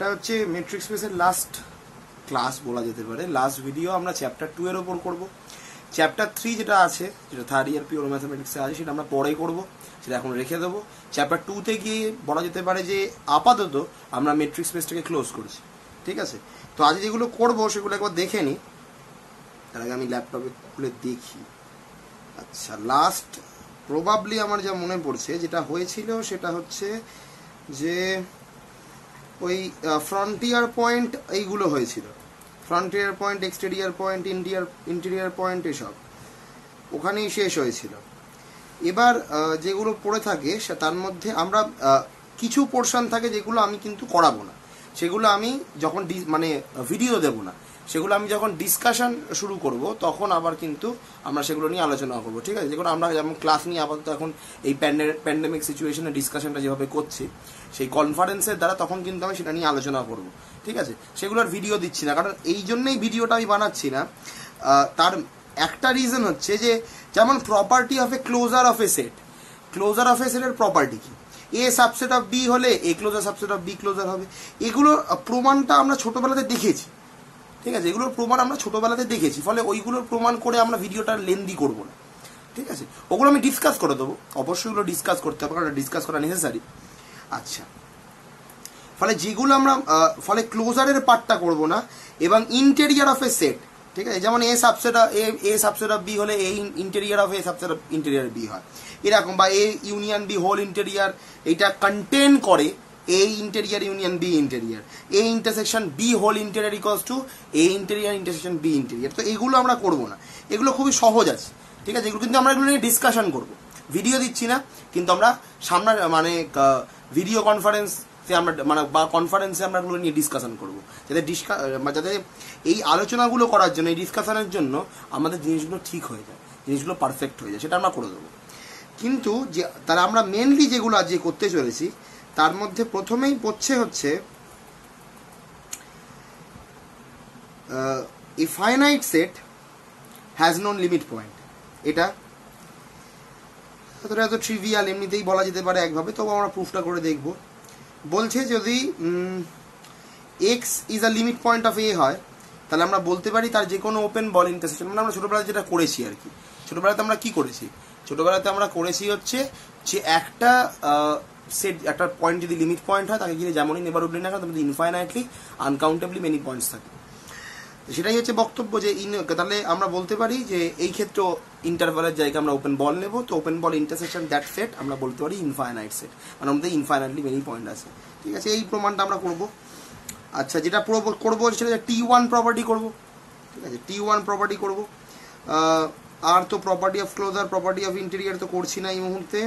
হচ্ছে মেট্রিক স্পেসের last class বলা যেতে পারে, লাস্ট ভিডিও। আমরা চ্যাপ্টার 2 এর ওপর করব। চ্যাপ্টার 3 যেটা আছে, যেটা থার্ড ইয়ার পিওর ম্যাথামেটিক্সে আছে, সেটা আমরা পরে করব, সেটা এখন রেখে দেবো। চ্যাপ্টার 2তে গিয়ে বলা যেতে পারে যে আপাতত আমরা মেট্রিক স্পেসটাকে ক্লোজ করছি, ঠিক আছে। তো আজ যেগুলো করবো সেগুলো একবার দেখে নিই, তার আগে আমি ল্যাপটপে খুলে দেখি। আচ্ছা, লাস্ট প্রবাবলি আমার যা মনে পড়ছে যেটা হয়েছিল সেটা হচ্ছে যে ওই ফ্রন্টিয়ার পয়েন্ট এইগুলো হয়েছিল, frontier point, exterior point, interior point, এসব ওখানেই শেষ হয়েছিল। এবার যেগুলো পড়ে থাকে তার মধ্যে আমরা কিছু পোর্শন থাকে যেগুলো আমি কিন্তু করাবো না, সেগুলো আমি যখন মানে ভিডিও দেবো না, সেগুলো আমি যখন ডিসকাশন শুরু করব তখন আবার কিন্তু আমরা সেগুলো নিয়ে আলোচনা করবো, ঠিক আছে। যেগুলো আমরা যেমন ক্লাস নিয়ে আপাতত এখন এই প্যান্ডেমিক সিচুয়েশনে ডিসকাশনটা যেভাবে করছি সেই কনফারেন্সের দ্বারা, তখন কিন্তু আমি সেটা নিয়ে আলোচনা করব, ঠিক আছে। সেগুলোর ভিডিও দিচ্ছি না, কারণ এই জন্যই ভিডিওটা আমি বানাচ্ছি না। তার একটা রিজন হচ্ছে যে যেমন property of A closure of a set, closure of a সেটের প্রপার্টি কি, এ সাবসেট অফ বি হলে A closure subset of B closure হবে। এগুলোর প্রমাণটা আমরা ছোটবেলাতে দেখেছি, ঠিক আছে। এগুলোর প্রমাণ আমরা ছোটবেলাতে দেখেছি, ফলে ওইগুলোর প্রমাণ করে আমরা ভিডিওটা লেন্দি করবো না, ঠিক আছে। ওগুলো আমি ডিসকাস করে দেবো, অবশ্যই ওগুলো ডিসকাস করতে হবে, কারণ ডিসকাস করা নেসেসারি। আচ্ছা, ফলে যেগুলো আমরা ফলে ক্লোজারের পার্টটা করব না, এবং ইন্টেরিয়ার অফ এ সেট, ঠিক আছে। যেমন এ সাবসেট অফ বি হলে A interior of A subset of interior B হয়, এরকম। বা A union B whole interior, এইটা কন্টেন করে A interior union B interior, A intersection B whole interior equals to A interior intersection B interior. তো এগুলো আমরা করব না, এগুলো খুবই সহজ আছে, ঠিক আছে। এগুলো কিন্তু আমরা এগুলো নিয়ে ডিসকাশন করব, ভিডিও দিচ্ছি না, কিন্তু আমরা সামনে মানে ভিডিও কনফারেন্স আমরা মানে বা কনফারেন্সে আমরা এগুলো নিয়ে ডিসকাশন করবো, যাতে এই আলোচনাগুলো করার জন্য, এই ডিসকাশনের জন্য আমাদের জিনিসগুলো ঠিক হয়ে যায়, জিনিসগুলো পারফেক্ট হয়ে যায়, সেটা আমরা করে দেবো। কিন্তু যে তারা আমরা মেনলি যেগুলো আজকে করতে চলেছি তার মধ্যে প্রথমেই পড়ছে হচ্ছে a finite set has no limit point. এটা এত ট্রিভিয়াল, এমনিতেই বলা যেতে পারে একভাবে, তবু আমরা প্রুফটা করে দেখব। বলছে যদি x is a limit point of A হয়, তাহলে আমরা বলতে পারি তার যে কোনো ওপেন বল ইন্টারসেকশন, মানে আমরা ছোটবেলায় যেটা করেছি আর কি। ছোটবেলাতে আমরা কি করেছি, ছোটবেলাতে আমরা করেছি হচ্ছে যে একটা সেট, একটা পয়েন্ট যদি লিমিট পয়েন্ট হয় তাকে গিয়ে যেমনই নেবারহুড না কেন, তার ইনফাইনাইটলি আনকাউন্টেবলি মেনি পয়েন্টস থাকে। সেটাই হচ্ছে বক্তব্য যে তাহলে আমরা বলতে পারি যে এই ক্ষেত্রে ইন্টারভালের জায়গায় আমরা ওপেন বল নেব, তো open ball intersection that set আমরা বলতে পারি ইনফাইনাইট সেট, মানে আমাদের ইনফাইনাইটলি মেনি পয়েন্ট আছে, ঠিক আছে। এই প্রমাণটা আমরা করব। আচ্ছা, যেটা করবো সেটা T1 প্রপার্টি করবো, ঠিক আছে। T1 প্রপার্টি করবো। আর তো property of closure, property of interior তো করছি না এই মুহূর্তে।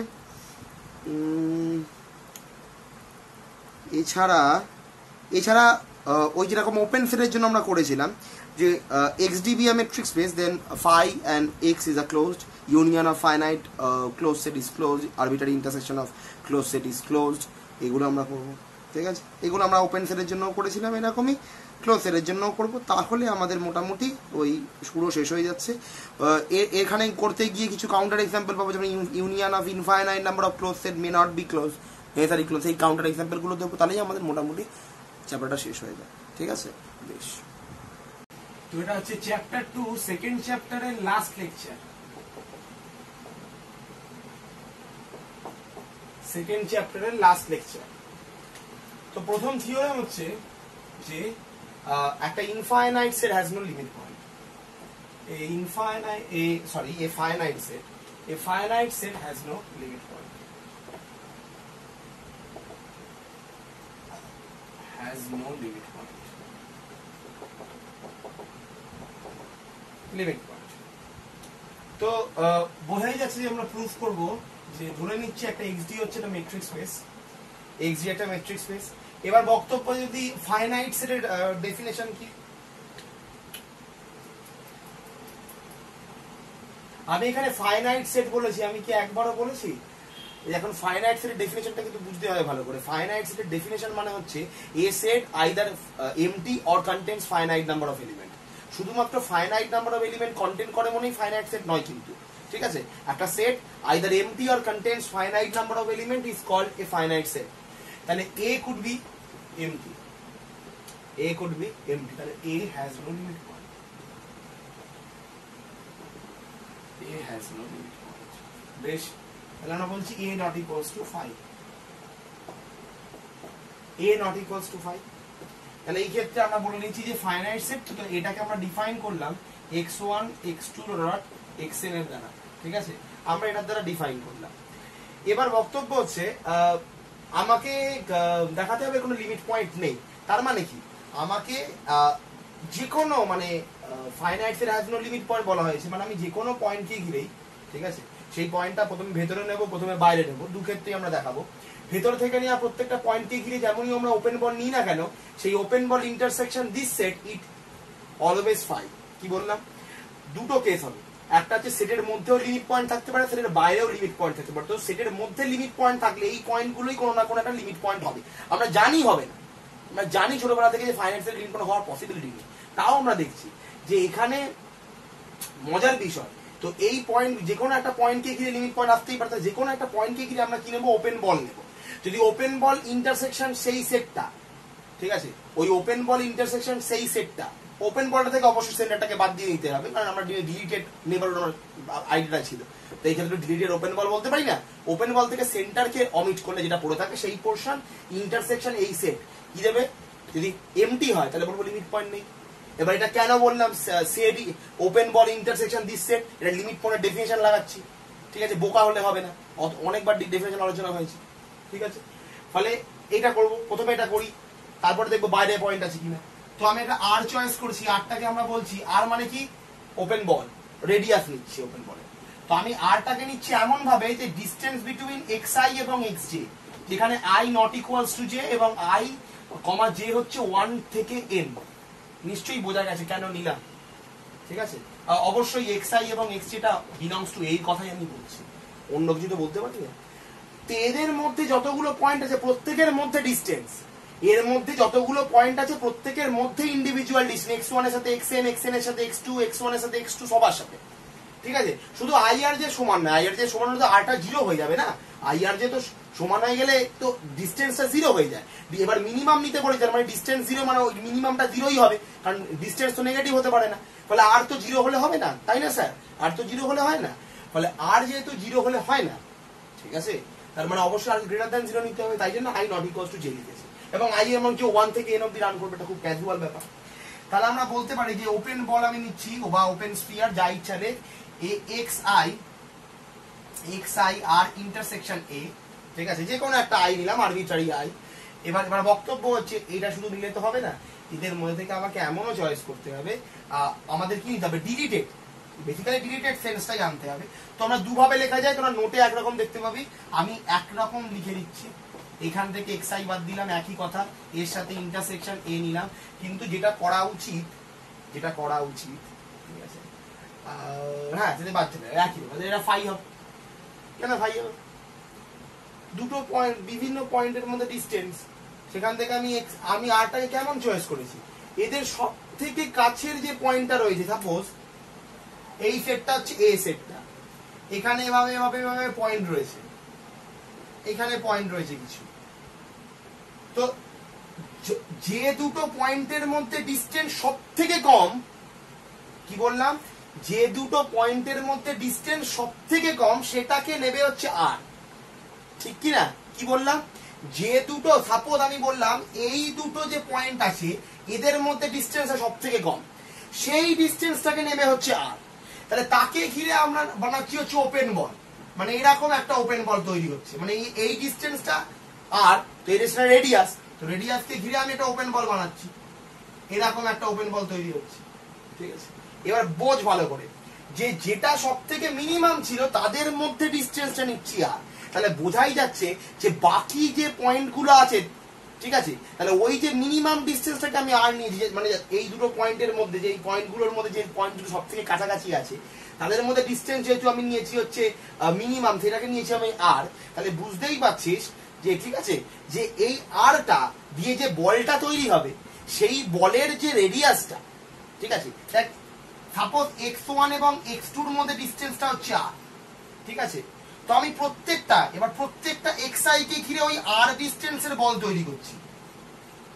এছাড়া ওই যেরকম ওপেন সেটের জন্য আমরা করেছিলাম যে XDB a metric space, then phi and X is a closed union of finite closed set is closed, arbitrary intersection of closed set is closed, এগুলো আমরা করবো, ঠিক আছে। এগুলো আমরা ওপেন সেটের জন্য করেছিলাম, এরকমই ক্লোজ সেটের জন্য করব। তাহলে আমাদের মোটামুটি ওই পুরো শেষ হয়ে যাচ্ছে। এখানে করতে গিয়ে কিছু কাউন্টার এক্সাম্পল পাবো, যেমন union of infinite number of close set may not be close, necessary close, এই কাউন্টার এক্সাম্পলগুলো দেবো, তাহলেই আমাদের মোটামুটি চ্যাপ্টারটা শেষ হয়ে যায়, ঠিক আছে। বেশ, তো এটা হচ্ছে চ্যাপ্টার 2, সেকেন্ড চ্যাপ্টারের লাস্ট লেকচার। সেকেন্ড চ্যাপ্টারের লাস্ট লেকচার। তো প্রথম থিওরেম হচ্ছে যে একটা infinite set has no limit point. A finite set has no limit point. Has no limit point. Limit point. তো বোঝাই যাচ্ছে যে আমরা প্রুফ করব যে ধরে নিচ্ছি একটা XD হচ্ছে একটা মেট্রিক স্পেস, XD একটা মেট্রিক স্পেস। এবার বক্তব্য যদি ফাইনাইট সেটের ডেফিনেশন কি, আমি এখানে ফাইনাইট সেট বলেছি, আমি কি একবারও বলেছি? এখন ফাইনাইট সেটের ডেফিনেশনটা কিন্তু বুঝতে হবে ভালো করে। ফাইনাইট সেটের ডেফিনেশন মানে হচ্ছে a set either empty or contents finite number of element. শুধুমাত্র finite number of element content করে মনেই ফাইনাইট সেট নয় কিন্তু, ঠিক আছে। একটা set either empty or contents finite number of element is called a finite set. তাহলে A could be empty, A could be empty, তাহলে A has no limit point. A has no limit point. বেশ, তাহলে আমরা বলছি A not equals to 5. A not equals to 5. তাহলে এই ক্ষেত্রে আমরা বলে নিচ্ছি যে ফাইনাইট সেট, তো এটাকে আমরা ডিফাইন করলাম x1 x2 ডট xn এর দ্বারা, ঠিক আছে, আমরা এটার দ্বারা ডিফাইন করলাম। এবার বক্তব্য হচ্ছে আমাকে দেখাতে হবে কোনো লিমিট পয়েন্ট নেই, তার মানে কি আমাকে যে কোনো মানে finite set has no limit point বলা হয়েছে, মানে আমি যে কোনো পয়েন্টকে ঘিরেই, ঠিক আছে, সেই পয়েন্টটা প্রথমে ভেতরে নেব, প্রথমে বাইরে নেব, দু ক্ষেত্রেই আমরা দেখাবো। ভেতর থেকে নেওয়া প্রত্যেকটা পয়েন্টকে ঘিরে যেমনই আমরা ওপেন বল নিই না কেন, সেই open ball intersection this set it always 5। কি বললাম, দুটো কেস হবে, একটা হচ্ছে সেটের মধ্যেও লিমিট পয়েন্ট থাকতে পারে, সেটের বাইরেও লিমিট পয়েন্ট থাকতে পারে। তো সেটের মধ্যে লিমিট পয়েন্ট থাকলে এই পয়েন্টগুলোই কোনো না কোনো একটা লিমিট পয়েন্ট হবে, আমরা জানি হবে না, আমরা জানি ছোটবেলা থেকে যে ফাইনাইট সেট লিমিট পয়েন্ট হওয়ার পসিবিলিটি নেই, তাও আমরা দেখছি যে এখানে মজার বিষয়। তো এই পয়েন্ট যে কোনো একটা পয়েন্টকে ঘিরে লিমিট পয়েন্ট আসতেই পারে, যে কোনো একটা পয়েন্টকে ঘিরে আমরা কি নেবো, ওপেন বল নেব। যদি ওপেন বল ইন্টারসেকশন সেই সেটটা, ঠিক আছে, ওই ওপেন বল ইন্টারসেকশন সেই সেটটা, ওপেন বলটা থেকে অবশ্যই সেন্টারটাকে বাদ দিয়ে নিতে হবে, কারণ আমরা ডিলিটেড নেবার আইডিয়াটা ছিল, তো এই ক্ষেত্রে ডিলিটেড ওপেন বল বলতে পারি না। ওপেন বল থেকে সেন্টারকে অমিট করলে যেটা পড়ে থাকে সেই পোর্শন ইন্টারসেকশন এই সেট কি দেবে, যদি এমটি হয় তাহলে বলবো লিমিট পয়েন্ট নেই। এবার এটা কেন বললাম set open ball intersection this set, এটা লিমিট পয়েন্টের ডেফিনিশন লাগাচ্ছি, ঠিক আছে, বোকা হলে হবে না, অনেকবার ডেফিনিশন আলোচনা হয়েছে, ঠিক আছে। ফলে এটা করব, প্রথমে এটা করি, তারপরে দেখবো বাইরে পয়েন্ট আছে কিনা। তো আমি একটা আর চয়েস করছি, আরটাকে আমরা বলছি আর মানে কি ওপেন বল, রেডিয়াস নিচ্ছি ওপেন বলে। তো আমি আরটাকে নিচ্ছি এমন ভাবে যে ডিসটেন্স বিটুইন xi এবং xj, যেখানে i not equals to j এবং i কমা j হচ্ছে 1 থেকে n। নিশ্চয়ই বোঝা গেছে কেন নিলাম, ঠিক আছে। অবশ্যই xi এবং xj টা বিলংস টু এই কথাই আমি বলছি, অন্য কিছু তো বলতে পারি না। তো এদের মধ্যে যতগুলো পয়েন্ট আছে প্রত্যেকের মধ্যে ডিসটেন্স, এর মধ্যে যতগুলো পয়েন্ট আছে প্রত্যেকের মধ্যে ইন্ডিভিজুয়াল ডিসটেন্স, x1 এর সাথে xn, xn এর সাথে x2, x1 এর সাথে x2 সবার সাথে, ঠিক আছে। শুধু i আর j সমান না, i আর j সমান হলে তো rটা 0 হয়ে যাবে না, i আর j তো সমান হয়ে গেলে তো ডিসটেন্সটা 0 হয়ে যায়। এবার মিনিমাম নিতে বলি, তার মানে ডিসটেন্স 0 মানে ওই মিনিমামটা 0ই হবে, কারণ ডিসটেন্স তো নেগেটিভ হতে পারে না, ফলে r তো 0 হলে হবে না, তাই না স্যার, r তো 0 হলে হয় না, ফলে r যেহেতু 0 হলে হয় না, ঠিক আছে, তার মানে অবশ্যই আর গ্রেটার দ্যান 0 নিতে হবে, তাই জন্য i not equals to j লিখেছি। এবং i এমন কি 1 থেকে n অবধি রান করবে, এটা খুব ক্যাজুয়াল ব্যাপার। তাহলে আমরা বলতে পারি যে ওপেন বল আমি নিচ্ছি বা ওপেন স্ফিয়ার যা ইচ্ছা রে, xi আর ইন্টারসেকশন a, ঠিক আছে, যে কোনো একটা i নিলাম, আরবিট্রারি i। এবার বক্তব্য হচ্ছে এটা শুধু নিলে তো হবে না, এদের মধ্যে থেকে আমাকে এমনও চয়েস করতে হবে, আমাদের কি নিতে হবে, ডিলিটেড, বেসিক্যালি ডিলিটেড সেন্সটাই আনতে হবে। তো আমরা দুভাবে লেখা যায়, তোমরা নোটে একরকম দেখতে পাবি, আমি একরকম লিখে দিচ্ছি, এখান থেকে xi বাদ দিলাম, একই কথা, এর সাথে ইন্টারসেকশন a নিলাম। কিন্তু যেটা করা উচিত, ঠিক আছে, হ্যাঁ সেটা বাদ চলে একই, এটা ফাই হবে, কেন ফাই হবে, দুটো পয়েন্ট বিভিন্ন পয়েন্টের মধ্যে ডিসটেন্স, সেখান থেকে আমি আরটাকে কেমন চয়েস করেছি, এদের সব থেকে কাছের যে পয়েন্টটা রয়েছে, সাপোজ এই সেটটা হচ্ছে এ সেটটা, এখানে এভাবে এভাবে এভাবে পয়েন্ট রয়েছে, এখানে পয়েন্ট রয়েছে কিছু, তো যে দুটো পয়েন্টের মধ্যে ডিসটেন্স সব থেকে কম, কি বললাম, যে দুটো পয়েন্টের মধ্যে ডিসটেন্স সব থেকে কম সেটাকে নেবে হচ্ছে আর, ঠিক কি না, কি বললাম, যে দুটো, সাপোজ আমি বললাম এই দুটো যে পয়েন্ট আছে এদের মধ্যে ডিসটেন্স সব থেকে কম, সেই ডিসটেন্সটাকে নেবে হচ্ছে আর। তাহলে তাকে ঘিরে আমরা বানাচ্ছি হচ্ছে ওপেন বল, মানে এরকম একটা ওপেন বল তৈরি হচ্ছে, মানে এই ডিসটেন্সটা আর, তো এই রেডিয়াস, তো রেডিয়াসকে ঘিরে আমি একটা ওপেন বল বানাচ্ছি, এরকম একটা ওপেন বল তৈরি হচ্ছে, ঠিক আছে। এবার বোঝ ভালো করে যে যেটা সব থেকে মিনিমাম ছিল তাদের মধ্যে ডিসটেন্সটা নিচ্ছি আর, তাহলে বোঝাই যাচ্ছে যে বাকি যে পয়েন্টগুলো আছে, ঠিক আছে, তাহলে ওই যে মিনিমাম ডিসটেন্সটাকে আমি আর নিয়েছি, মানে এই দুটো পয়েন্টের মধ্যে, যে পয়েন্টগুলোর মধ্যে যে পয়েন্টগুলো সব থেকে কাছাকাছি আছে তাদের মধ্যে ডিসটেন্স যেহেতু আমি নিয়েছি হচ্ছে মিনিমাম, সেটাকে নিয়েছি আমি আর, তাহলে বুঝতেই পারছিস যে, ঠিক আছে, যে এই আরটা দিয়ে যে বলটা তৈরি হবে সেই বলের যে রেডিয়াসটা, ঠিক আছে, সাপোজ x1 এবং x2 এর মধ্যে ডিসটেন্সটা হচ্ছে r, ঠিক আছে। তো আমি প্রত্যেকটা xi কে ঘিরে ওই r ডিসটেন্সের বল তৈরি করছি,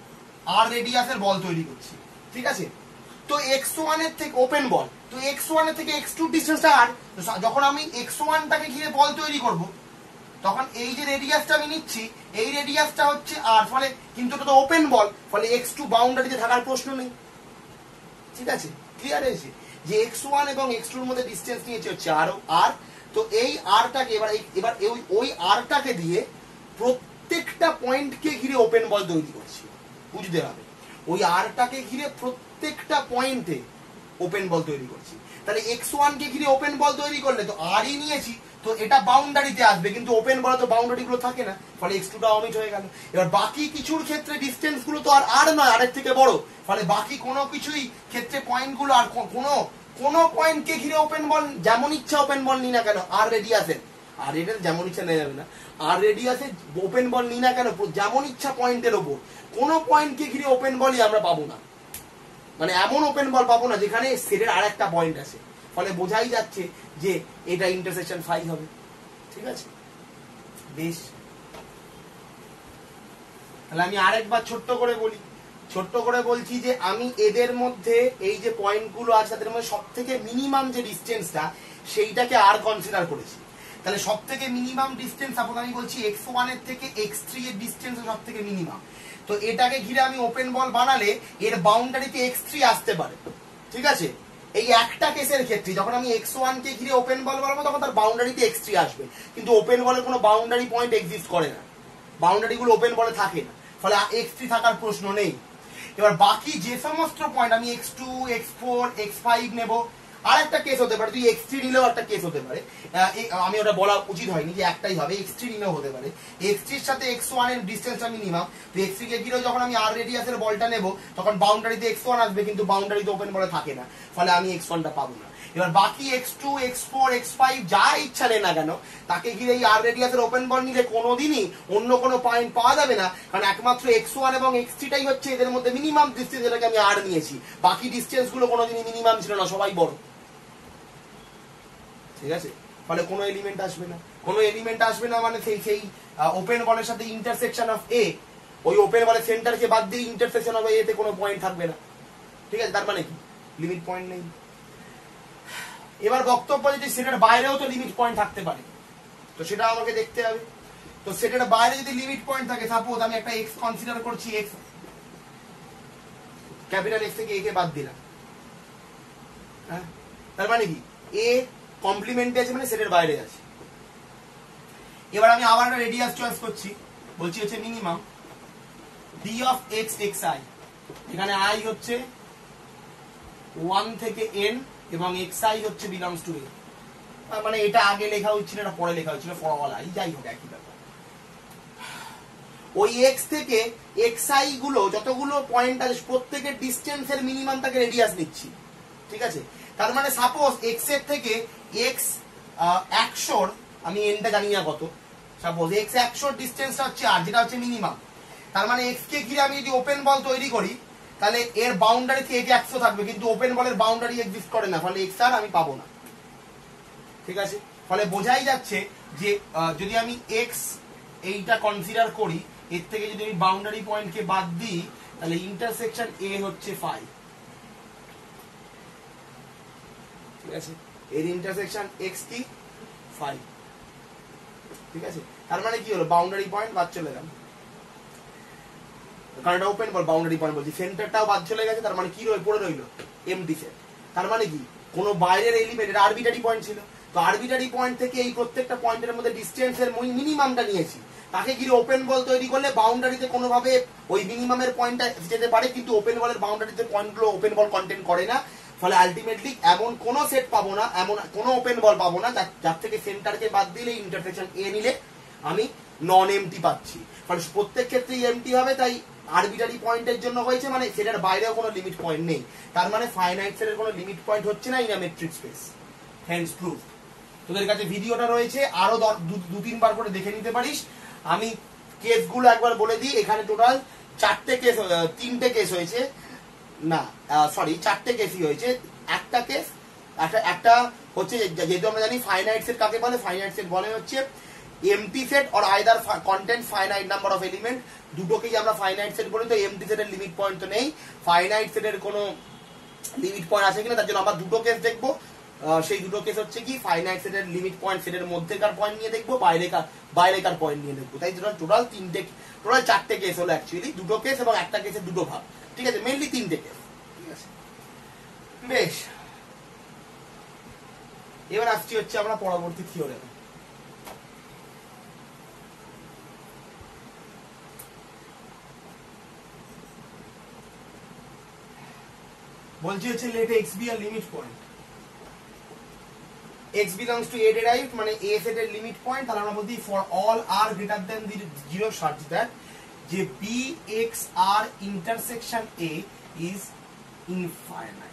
আর রেডিয়াসের বল তৈরি করছি, ঠিক আছে। তো x1 এর থেকে ওপেন বল, তো x1 এর থেকে x2 ডিসটেন্সটা আর, যখন আমি x1 টাকে ঘিরে বল তৈরি করব তখন এই যে রেডিয়াসটা আমি নিচ্ছি এই রেডিয়াসটা হচ্ছে আর, ফলে কিন্তু এটা তো ওপেন বল, ফলে x2 বাউন্ডারিতে থাকার প্রশ্ন নেই, ঠিক আছে। ক্লিয়ার হয়েছে যে x1 এবং x2 এর মধ্যে ডিসটেন্স নিয়েছে হচ্ছে আর। তো এই আরটাকে এবার ওই আরটাকে দিয়ে প্রত্যেকটা পয়েন্টকে ঘিরে ওপেন বল তৈরি করছি, বুঝতে হবে। ওই আরটাকে ঘিরে প্রত্যেকটা পয়েন্টে ওপেন বল তৈরি করছি। তাহলে x1 কে ঘিরে ওপেন বল তৈরি করলে তো আরই নিয়েছি, তো এটা বাউন্ডারিতে আসবে, কিন্তু ওপেন বলে তো বাউন্ডারি গুলো থাকে না, ফলে x2 টা অমিট হয়ে গেল। এবার বাকি কিছুর ক্ষেত্রে ডিসটেন্স গুলো তো আর নয়, আরের থেকে বড়, ফলে বাকি কোনো কিছুই ক্ষেত্রে পয়েন্ট গুলো আর কোনো পয়েন্টকে ঘিরে ওপেন বল যেমন ইচ্ছা ওপেন বল নি না কেন, আর রেডিয়াসের আর এটা যেমন ইচ্ছা নেওয়া যাবে না, আর রেডিয়াসে ওপেন বল নি না কেন যেমন ইচ্ছা পয়েন্টের ওপর কোনো পয়েন্টকে ঘিরে ওপেন বলই আমরা পাবো না, মানে এমন ওপেন বল পাবো না যেখানে সেটের আর একটা পয়েন্ট আছে, ফলে বোঝাই যাচ্ছে যে এটা ইন্টারসেকশন ফাই হবে, ঠিক আছে। বেশ, তাহলে আমি আরেকবার ছোট্ট করে বলছি যে আমি এদের মধ্যে এই যে পয়েন্টগুলো আছে তাদের মধ্যে সব থেকে মিনিমাম যে ডিস্টেন্সটা সেইটাকে আর কনসিডার করেছি। তাহলে সব থেকে মিনিমাম ডিস্টেন্স সাপোজ আমি বলছি x1 এর থেকে x3 এর ডিস্টেন্স সব থেকে মিনিমাম, তো এটাকে ঘিরে আমি ওপেন বল বানালে এর বাউন্ডারিতে x3 আসতে পারে, ঠিক আছে। এই একটা কেসের ক্ষেত্রে যখন আমি x1 কে ঘিরে ওপেন বল বানাবো তখন তার বাউন্ডারিতে x3 আসবে, কিন্তু ওপেন বলের কোনো বাউন্ডারি পয়েন্ট এক্সিস্ট করে না, বাউন্ডারি গুলো ওপেন বলে থাকে না, ফলে x3 থাকার প্রশ্ন নেই। এবার বাকি যে সমস্ত পয়েন্ট আমি x2 x4 x5 নেব, আর একটা কেস হতে পারে তুই x3 নিলেও একটা কেস হতে পারে, আমি ওটা বলা উচিত হয়নি যে একটাই হবে, x3 নিলেও হতে পারে। x3 এর সাথে x1 এর ডিসটেন্সটা মিনিমাম, তো x3 কে ঘিরেও যখন আমি আর রেডিয়াসের বলটা নেব তখন বাউন্ডারিতে x1 আসবে, কিন্তু বাউন্ডারিতে ওপেন বলে থাকে না, ফলে আমি x1 টা পাবো না। এবার বাকি x2 x4 x5 যা ইচ্ছা নেই না কেন তাকে ঘিরে এই আর রেডিয়াসের ওপেন বল নিলে কোনোদিনই অন্য কোনো পয়েন্ট পাওয়া যাবে না, কারণ একমাত্র x1 এবং x3 টাই হচ্ছে এদের মধ্যে মিনিমাম ডিসটেন্স, যেটাকে আমি আর নিয়েছি, বাকি ডিসটেন্স গুলো কোনোদিনই মিনিমাম ছিল না, সবাই বড়, ঠিক আছে। ফলে কোনো এলিমেন্ট আসবে না, মানে সেই ওপেন বলের সাথে ইন্টারসেকশন অফ এ, ওই ওপেন বলের সেন্টারকে বাদ দিয়ে ইন্টারসেকশন অফ এ তে কোনো পয়েন্ট থাকবে না, ঠিক আছে। তার মানে কি লিমিট পয়েন্ট নেই। এবার বক্তব্য যদি সেটার বাইরেও তো লিমিট পয়েন্ট থাকতে পারে, তো সেটা আমাকে দেখতে হবে। তো সেটার বাইরে যদি লিমিট পয়েন্ট থাকে, সাপোজ আমি একটা x কনসিডার করছি, x ক্যাপিটাল x থেকে a কে বাদ দিলাম, হ্যাঁ, তার মানে কি a কমপ্লিমেন্টে আছে মানে সেটের বাইরে আছে। এবার আমি আবার একটা রেডিয়াস চয়েস করছি, বলছি হচ্ছে minimum d of x xi, এখানে i হচ্ছে 1 থেকে n এবং xi হচ্ছে বিলংস টু a, মানে এটা আগে লেখা হচ্ছিল না পরে লেখা হচ্ছিল, ফরওয়ালা যাই হোক একই ব্যাপার। ওই x থেকে xi গুলো যতগুলো পয়েন্ট আছে প্রত্যেকের ডিসটেন্সের মিনিমাম তাকে রেডিয়াস নিচ্ছি, ঠিক আছে। তার মানে সাপোজ x এর থেকে x 100, আমি এনটা জানি না কত, সাপোজ x 100 ডিসটেন্সটা হচ্ছে আর, যেটা হচ্ছে মিনিমাম। তার মানে x কে ঘিরে আমি যদি ওপেন বল তৈরি করি তাহলে এর বাউন্ডারি থেকে 100 থাকবে, কিন্তু ওপেন বলের বাউন্ডারি এক্সিস্ট করে না, ফলে x আর আমি পাবো না, ঠিক আছে। ফলে বোঝাই যাচ্ছে যে যদি আমি x এইটা কনসিডার করি, এর থেকে যদি আমি বাউন্ডারি পয়েন্টকে বাদ দিই তাহলে ইন্টারসেকশন a হচ্ছে 5, ঠিক আছে। এর ইন্টারসেকশন x কি 5, ঠিক আছে। তার মানে কি হলো বাউন্ডারি পয়েন্ট বাদ চলে গেল, কারণ এটা ওপেন বল, বাউন্ডারি পয়েন্ট বলছি, সেন্টারটাও বাদ চলে গেছে, তার মানে কি পড়ে রইলো এমটি সেট। তার মানে কি কোনো বাইরের এলিমেন্ট, এটা আরবিটারি পয়েন্ট ছিল, তো আরবিটারি পয়েন্ট থেকে এই প্রত্যেকটা পয়েন্টের মধ্যে ডিসটেন্সের মিনিমামটা নিয়েছি, তাকে ঘিরে ওপেন বল তৈরি করলে বাউন্ডারিতে কোনোভাবে ওই মিনিমামের পয়েন্টটা যেতে পারে, কিন্তু ওপেন বলের বাউন্ডারিতে পয়েন্টগুলো ওপেন বল কন্টেন্ট করে না, ফলে আলটিমেটলি এমন কোনো সেট পাবো না, এমন কোনো ওপেন বল পাবো না যার থেকে সেন্টারকে বাদ দিলে ইন্টারসেকশন এ নিলে আমি নন এমটি পাচ্ছি, ফলে প্রত্যেক ক্ষেত্রেই এমটি হবে। তাই আরবিটারি পয়েন্টের জন্য হয়েছে, মানে সেটার বাইরেও কোনো লিমিট পয়েন্ট নেই, তার মানে ফাইনাইট সেটের কোনো লিমিট পয়েন্ট হচ্ছে না in a metric space, hence proof. তোদের কাছে ভিডিওটা রয়েছে, আরো 2-3 বার করে দেখে নিতে পারিস। আমি কেসগুলো একবার বলে দিই, এখানে টোটাল 3টে কেস হয়েছে, না সরি 4টে কেসই হয়েছে। একটা কেস একটা হচ্ছে, যেহেতু আমরা জানি ফাইনাইট সেট কাকে বলে, ফাইনাইট সেট বলে হচ্ছে empty set or either content finite number of element, দুটোকেই আমরা ফাইনাইট সেট বলি। তো এমটি সেটের লিমিট পয়েন্ট তো নেই, ফাইনাইট সেটের কোনো লিমিট পয়েন্ট আছে কিনা তার জন্য আমরা দুটো কেস দেখবো। সেই দুটো কেস হচ্ছে কি ফাইনাইট সেটের লিমিট পয়েন্ট সেটের মধ্যেকার পয়েন্ট নিয়ে দেখবো, বাইরেকার পয়েন্ট নিয়ে দেখবো। তাই টোটাল চারটে কেস হলো অ্যাকচুয়ালি, দুটো কেস এবং একটা কেসের দুটো ভাগ, ঠিক আছে, মেনলি তিনটে কেস, ঠিক আছে। বেশ, এবার আসছি হচ্ছে আমরা পরবর্তী থিওরেমে। বলছি হচ্ছে let x be a limit point, x belongs to a derived মানে a সেট এর লিমিট পয়েন্ট, তাহলে আমরা বলছি for all r greater than 0 such that যে b x r intersection a is infinite।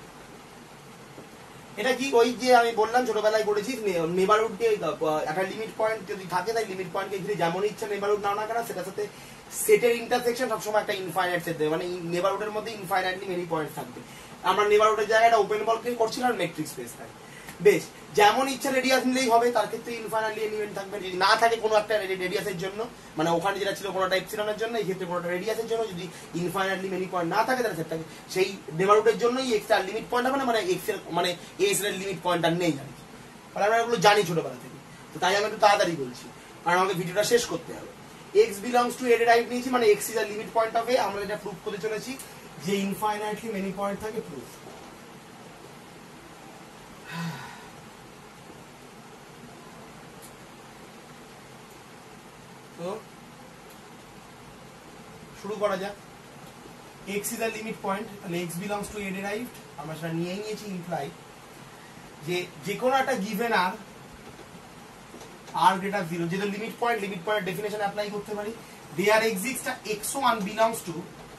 এটা কি ওই যে আমি বললাম ছোটবেলায় করেছি, নেবারহুডকে একটা লিমিট পয়েন্ট যদি থাকে তাই লিমিট পয়েন্টকে ঘিরে যেমন ইচ্ছা নেবারহুড নাও না কেন সেটার সাথে সেটের ইন্টারসেকশন সবসময় একটা ইনফাইনাইট সেট দেবে, মানে নেবারহুডের মধ্যে ইনফাইনাইটলি মেনি পয়েন্ট থাকবে। আমরা নেবারহুডের জায়গায় একটা ওপেন বল ক্রিয়েট করছিলাম আর মেট্রিক স্পেস থাকে। বেশ, যেমন ইচ্ছা রেডিয়াস নিলেই হবে, তার ক্ষেত্রে ইনফাইনাইটলি এলিমেন্ট থাকবে। যদি না থাকে কোনো একটা রেডিয়াসের জন্য, মানে ওখানে যেটা ছিল কোনোটা এপসিলনের জন্য, এই ক্ষেত্রে কোনোটা রেডিয়াসের জন্য, যদি ইনফাইনাইটলি মেনি পয়েন্ট না থাকে তাহলে সেটাকে সেই নেবারহুডের জন্যই এক্স আর লিমিট পয়েন্ট হবে না, মানে এক্স এর মানে এস এর লিমিট পয়েন্ট আর নেই আর কি। মানে আমরা এগুলো জানি ছোটবেলা থেকে, তো তাই আমি একটু তাড়াতাড়ি বলছি কারণ আমাকে ভিডিওটা শেষ করতে হবে। x belongs to a derived নিয়েছি মানে x is a limit point of a, আমরা এটা প্রুফ করে চলেছি যে ইনফাইনাইটলি মেনি পয়েন্ট থাকে, প্রুফ। তো শুরু করা যাক। x is a limit point, তাহলে x belongs to a derived আমরা সেটা নিয়ে নিয়েছি, ইমপ্লাই যে কোনো একটা গিভেন r greater 0 যেটা লিমিট পয়েন্ট ডেফিনেশন অ্যাপ্লাই করতে পারি। There exist x1 belongs to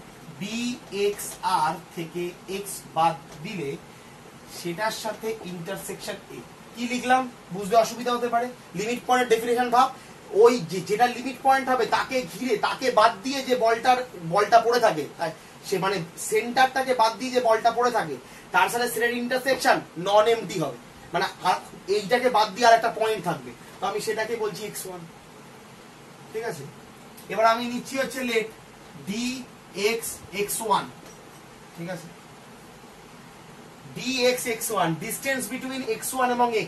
bxr থেকে x বাদ দিলে সেটার সাথে ইন্টারসেকশন a। কি লিখলাম বুঝতে অসুবিধা হতে পারে, লিমিট পয়েন্টের ডেফিনেশন ভাব, ওই যেটা লিমিট পয়েন্ট হবে তাকে ঘিরে তাকে বাদ দিয়ে যে বলটা পড়ে থাকে, সে মানে সেন্টারটাকে বাদ দিয়ে যে বলটা পড়ে থাকে তার সাথে সেটার ইন্টারসেকশন নন এমটি হবে, মানে এইটাকে বাদ দিয়ে আর একটা পয়েন্ট থাকবে, তো আমি সেটাকে বলছি x1, ঠিক আছে। এবার আমি নিচ্ছি হচ্ছে লেট dx x1, ঠিক আছে, dx x1 distance between x1 এবং x,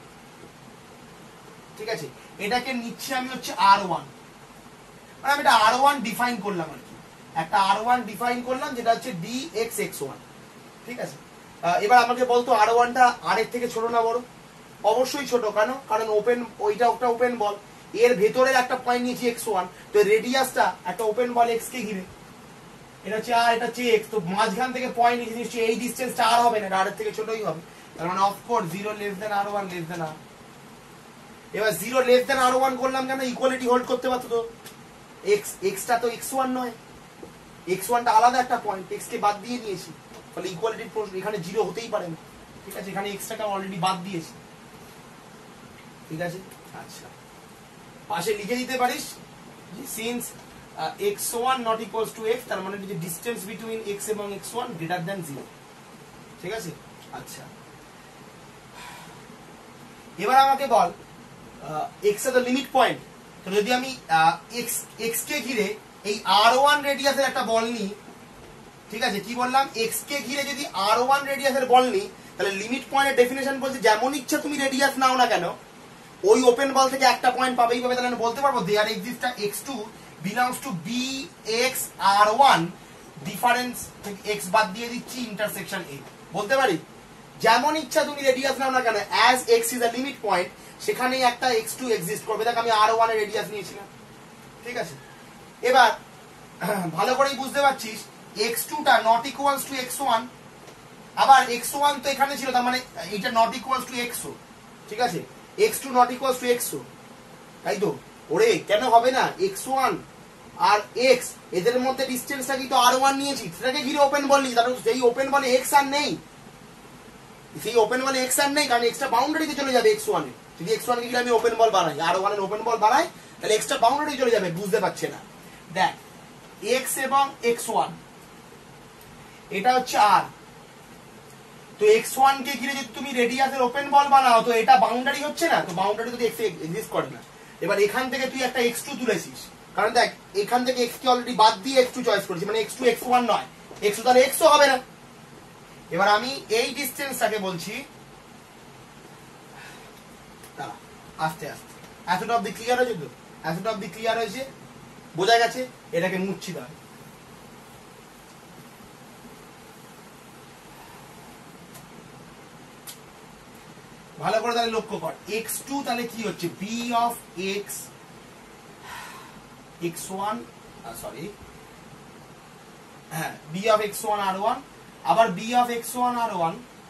ঠিক আছে। এটাকে নিচ্ছি আমি হচ্ছে r1, মানে আমি এটা r1 ডিফাইন করলাম আর কি, একটা r1 ডিফাইন করলাম যেটা হচ্ছে dx x1, ঠিক আছে। এবার আমাকে বলতো r1টা r এর থেকে ছোট না বড়? অবশ্যই ছোট, কারণ ওপেন ওইটা একটা ওপেন বল, এর ভেতরের একটা পয়েন্ট নিয়েছি x1, তো রেডিয়াসটা একটা ওপেন বল x কে ঘিরে, এটা হচ্ছে r, এটা হচ্ছে x, তো মাঝখান থেকে পয়েন্ট নিয়েছি নিশ্চয়ই এই ডিসটেন্সটা r হবে না, r এর থেকে ছোটই হবে, তার মানে of course 0 less than r1 less than r। এবার 0 লেস দেন r1 করলাম কেন? ইকুয়ালিটি হোল্ড করতে পারতো তো, x টা তো x1 নয়, x1টা আলাদা একটা পয়েন্ট, x কে বাদ দিয়ে দিয়েছি, ফলে ইকুয়ালিটির প্রশ্ন এখানে 0 হতেই পারে না, ঠিক আছে, এখানে x টাকে অলরেডি বাদ দিয়েছি, ঠিক আছে। আচ্ছা, পাশে লিখে দিতে পারিস since x1 not equals to x, তার মানে যে ডিসটেন্স বিটুইন x এবং x1 গ্রেটার দ্যান 0, ঠিক আছে। আচ্ছা, এবার আমাকে বল x এর লিমিট পয়েন্ট, তো যদি আমি x কে ঘিরে এই r1 রেডিয়াসের একটা বল নিই, ঠিক আছে, কি বললাম, x কে ঘিরে যদি r1 রেডিয়াসের বল নিই তাহলে লিমিট পয়েন্টের ডেফিনেশন বলছে যেমন ইচ্ছা তুমি রেডিয়াস নাও না কেন ওই ওপেন বল থেকে একটা পয়েন্ট পাবেই পাবে, তাহলে আমি বলতে পারবো there exist x2 belongs to bxr1 difference থেকে x বাদ দিয়ে দিচ্ছি ইন্টারসেকশন a, বলতে পারি যেমন ইচ্ছা তুমি রেডিয়াস নাও না কেন as x is a limit point সেখানেই একটা x2 এক্সিস্ট করবে। দেখ আমি r1 এর রেডিয়াস নিয়েছিলাম, ঠিক আছে। এবার ভালো করেই বুঝতে পারছিস x2 টা নট ইকুয়ালস টু x1, আবার x1 তো এখানে ছিল, তার মানে এটা নট ইকুয়ালস টু xo, ঠিক আছে, x2 not equals two xo, তাই তো। ওরে কেন হবে না, x1 আর x এদের মধ্যে ডিসটেন্সটা কি তো r1 নিয়েছি, সেটাকে ঘিরে ওপেন বল নিয়েছি, তাহলে সেই ওপেন বলে x আর নেই, সেই ওপেন বলে x আর নেই, কারণ x টা বাউন্ডারিতে চলে যাবে x1 এ, যদি x1 কে ঘিরে আমি ওপেন বল বানাই, r1 এর ওপেন বল বানাই, তাহলে x টা বাউন্ডারিতে চলে যাবে, বুঝতে পারছে না। দেখ x এবং x1 এটা হচ্ছে r, তো x1 কে ঘিরে যদি তুমি রেডিয়াসের ওপেন বল বানাও তো এটা বাউন্ডারি হচ্ছে না, তো বাউন্ডারি যদি x এক্সিস্ট করে না, এবার এখান থেকে তুই একটা x2 তুলেছিস, কারণ দেখ এখান থেকে x কে অলরেডি বাদ দিয়ে x2 চয়েস করেছি, মানে x2 x1 নয়, x2 তাহলে x ও হবে না। এবার আমি এই ডিসটেন্সটাকে বলছি, দাঁড়া আস্তে আস্তে, এতটা অব্দি ক্লিয়ার হয়েছে তো? এতটা অব্দি ক্লিয়ার হয়েছে, বোঝা গেছে? এটাকে মুছছি তাহলে। ভালো করে তাহলে লক্ষ্য কর, x2 তাহলে কি হচ্ছে, b of x x1 sorry হ্যাঁ b of x1 r1, আবার b of x1 r1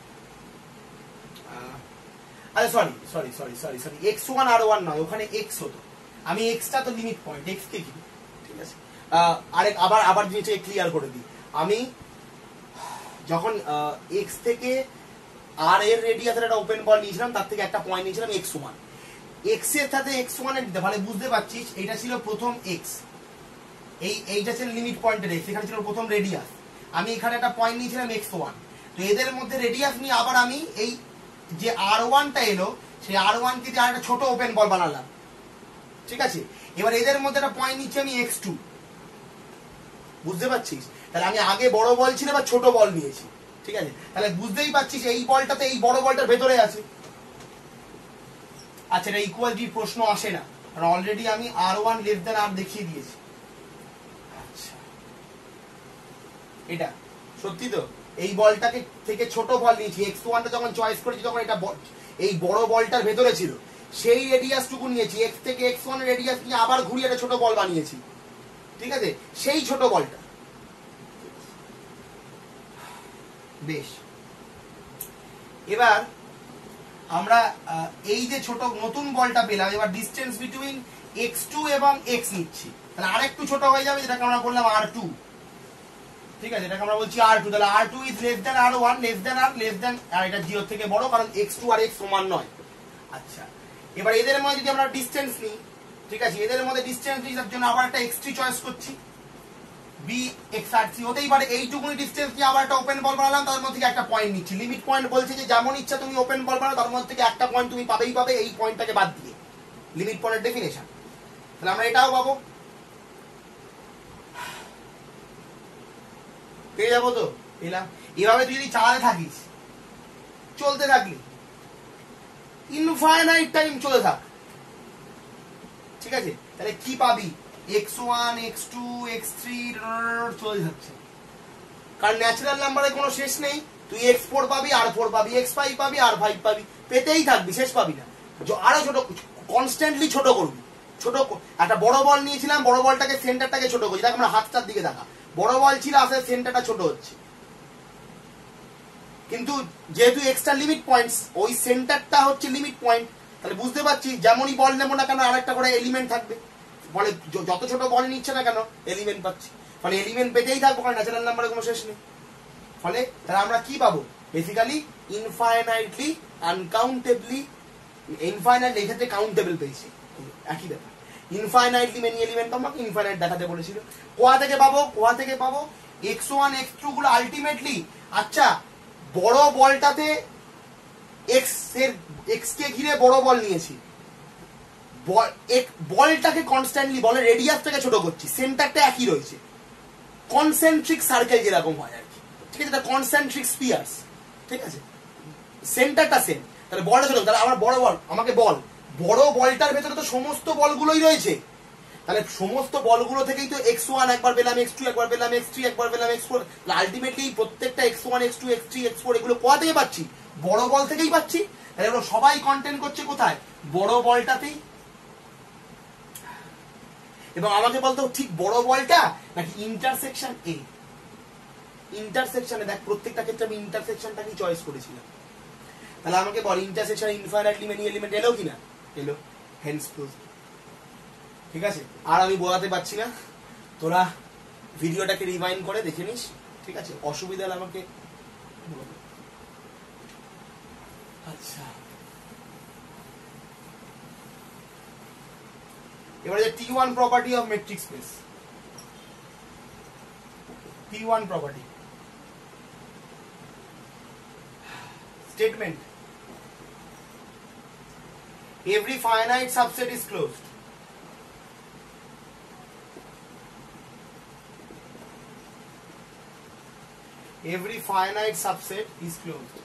আরে সরি x1 r1 নয়, ওখানে x হতো, আমি x টা তো লিমিট পয়েন্ট, x কে কি, ঠিক আছে। আরেক আবার জিনিসটা ক্লিয়ার করে দিই, আমি যখন x থেকে আর এর রেডিয়াসের একটা ওপেন বল নিয়েছিলাম, তার থেকে একটা পয়েন্ট নিয়েছিলাম x1, x এর সাথে x1 এর দিতে, মানে বুঝতে পারছিস এটা ছিল প্রথম x, এইটা ছিল লিমিট পয়েন্টের x, এখানে ছিল প্রথম রেডিয়াস, আমি এখানে একটা পয়েন্ট নিয়েছিলাম x1, তো এদের মধ্যে রেডিয়াস নিয়ে আবার আমি এই যে r1 টা এলো, সেই r1 কে দিয়ে আরেকটা ছোট ওপেন বল বানালাম, ঠিক আছে। এবার এদের মধ্যে একটা পয়েন্ট নিচ্ছি আমি x2, বুঝতে পারছিস? তাহলে আমি আগে বড় বল ছিল বা ছোট বল নিয়েছি, ঠিক আছে। তাহলে বুঝতেই পারছিস এই বলটাতে এই বড় বলটার ভেতরে আছে। আচ্ছা, এটা ইকুয়ালিটির প্রশ্ন আসে না, কারণ অলরেডি আমি r1 লেস দেন r দেখিয়ে দিয়েছি। আচ্ছা, এটা সত্যি তো, এই বলটাকে থেকে ছোট বল নিয়েছি, x1 টা যখন চয়েস করেছি তখন এটা এই বড় বলটার ভেতরে ছিল, সেই রেডিয়াসটুকু নিয়েছি, x থেকে x1 এর রেডিয়াস নিয়ে আবার ঘুরিয়ে একটা ছোট বল বানিয়েছি, ঠিক আছে, সেই ছোট বলটা। বেশ, এবার আমরা এই যে ছোট নতুন বলটা পেলাম, এবার ডিসটেন্স বিটুইন x2 এবং x নিচ্ছি, তাহলে আরেকটু ছোট হয়ে যাবে, যেটাকে আমরা বললাম r2, ঠিক আছে, এটাকে আমরা বলছি r2, তাহলে r2 is less than r1, less than r, less than, আর এটা 0 থেকে বড়, কারণ x2 আর x সমান নয়। আচ্ছা, এবার এদের মধ্যে যদি আমরা ডিসটেন্স নিই, ঠিক আছে, এদের মধ্যে ডিসটেন্স নিই, তার জন্য আবার একটা x3 চয়েস করছি, b x r3 হতেই পারে, এইটুকুনি ডিসটেন্স নিয়ে আবার একটা ওপেন বল বানালাম, তার মধ্যে থেকে একটা পয়েন্ট নিচ্ছি, লিমিট পয়েন্ট বলছে যে যেমন ইচ্ছা তুমি ওপেন বল বানাও, তার মধ্যে থেকে একটা পয়েন্ট তুমি পাবেই পাবে, এই পয়েন্টটাকে বাদ দিয়ে, লিমিট পয়েন্টের ডেফিনেশন। তাহলে আমরা এটাও পাবো, পেয়ে যাবো তো, পেলাম। এভাবে তুই যদি চালাতে থাকিস, চলতে থাকলি, ইনফাইনাইট টাইম চলে থাক, ঠিক আছে, তাহলে কি পাবি, x1 x2 x3 চলে যাচ্ছে, কারণ ন্যাচারাল নাম্বারের কোনো শেষ নেই, তুই x4 পাবি, r4 পাবি, x5 পাবি, r5 পাবি, পেতেই থাকবি, শেষ পাবি না, আরো ছোট, কনস্ট্যান্টলি ছোট করবি, ছোট। একটা বড় বল নিয়েছিলাম, বড় বলটাকে সেন্টারটাকে ছোট করছি, দেখ আমরা হাতটার দিকে দেখা, বড় বল ছিল আসলে সেন্টারটা ছোট হচ্ছে, কিন্তু যেহেতু এক্সট্রা লিমিট পয়েন্টস, ওই সেন্টারটা হচ্ছে লিমিট পয়েন্ট, তাহলে বুঝতে পারছি যেমনই বল নেবো না কেন আরেকটা করে এলিমেন্ট থাকবে, বলে যত ছোট বল নিচ্ছে না কেন এলিমেন্ট পাচ্ছি, ফলে এলিমেন্ট পেতেই থাকবো, কারণ ন্যাচারাল নাম্বারের কোনো শেষ নেই। ফলে তাহলে আমরা কি পাবো, বেসিক্যালি ইনফাইনাইটলি, আনকাউন্টেবলি, ইনফাইনাইটলি এই ক্ষেত্রে কাউন্টেবল পেয়েছি, একই ব্যাপার, ইনফাইনাইটলি মেনি এলিমেন্ট আমাকে ইনফাইনাইট দেখাতে বলেছিল। কোথা থেকে পাবো x1 x2 গুলো আলটিমেটলি। আচ্ছা, বড় বলটাতে x কে ঘিরে বড় বল নিয়েছি, বলটাকে কনস্ট্যান্টলি, বলের রেডিয়াসটাকে ছোট করছি, সেন্টারটা একই রয়েছে, কনসেন্ট্রিক সার্কেল যেরকম হয় আর কি, ঠিক আছে, কনসেন্ট্রিক স্পিয়ার্স, ঠিক আছে, সেন্টারটা সেম, তাহলে বলটা ছোট, তাহলে আমার বড় বল, আমাকে বল, বড় বলটার ভেতরে তো সমস্ত বলগুলোই রয়েছে, তাহলে সমস্ত বলগুলো থেকেই তো x1 একবার পেলাম, x2 একবার পেলাম, x3 একবার পেলাম, x4, আলটিমেটলি প্রত্যেকটা x1 x2 x3 x4 এগুলো কোথা থেকে পাচ্ছি, বড় বল থেকেই পাচ্ছি, তাহলে এগুলো সবাই কন্টেন্ট করছে কোথায়, বড় বলটাতেই। এবং আমাকে বলতো ঠিক বড় বলটা নাকি ইন্টারসেকশন এ, ইন্টারসেকশনে দেখ প্রত্যেকটা ক্ষেত্রে আমি ইন্টারসেকশনটাকেই চয়েস করেছিলাম, তাহলে আমাকে বল ইন্টারসেকশন ইনফাইনাইটলি মেনি এলিমেন্ট এলো কিনা, এলো, হেন্স ক্লোজ, ঠিক আছে। আর আমি বোঝাতে পারছি না, তোরা ভিডিওটাকে রিভাইন্ড করে দেখে নিস, ঠিক আছে, অসুবিধা হলে আমাকে বল। আচ্ছা, এবারে যে T1 property of metric space, T1 property statement, every finite subset is closed, every finite subset is closed.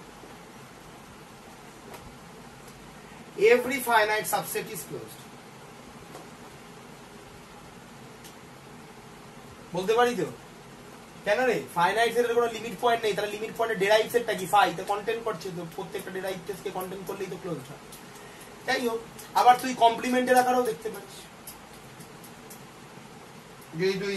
Every finite subset is closed. বলতে পারি তো কেন রে ফাইনাইট সেটের কোনো লিমিট পয়েন্ট নেই, তাহলে লিমিট পয়েন্টে ডেরাইভ সেটটা কি ফাই তো কন্টেন্ট করছে, তো প্রত্যেকটা ডেরাইভ টেস্টকে কন্টেন্ট করলেই তো ক্লোজ হয়। যাই হোক, আবার তুই কমপ্লিমেন্টের আকারেও দেখতে পারিস, যদি তুই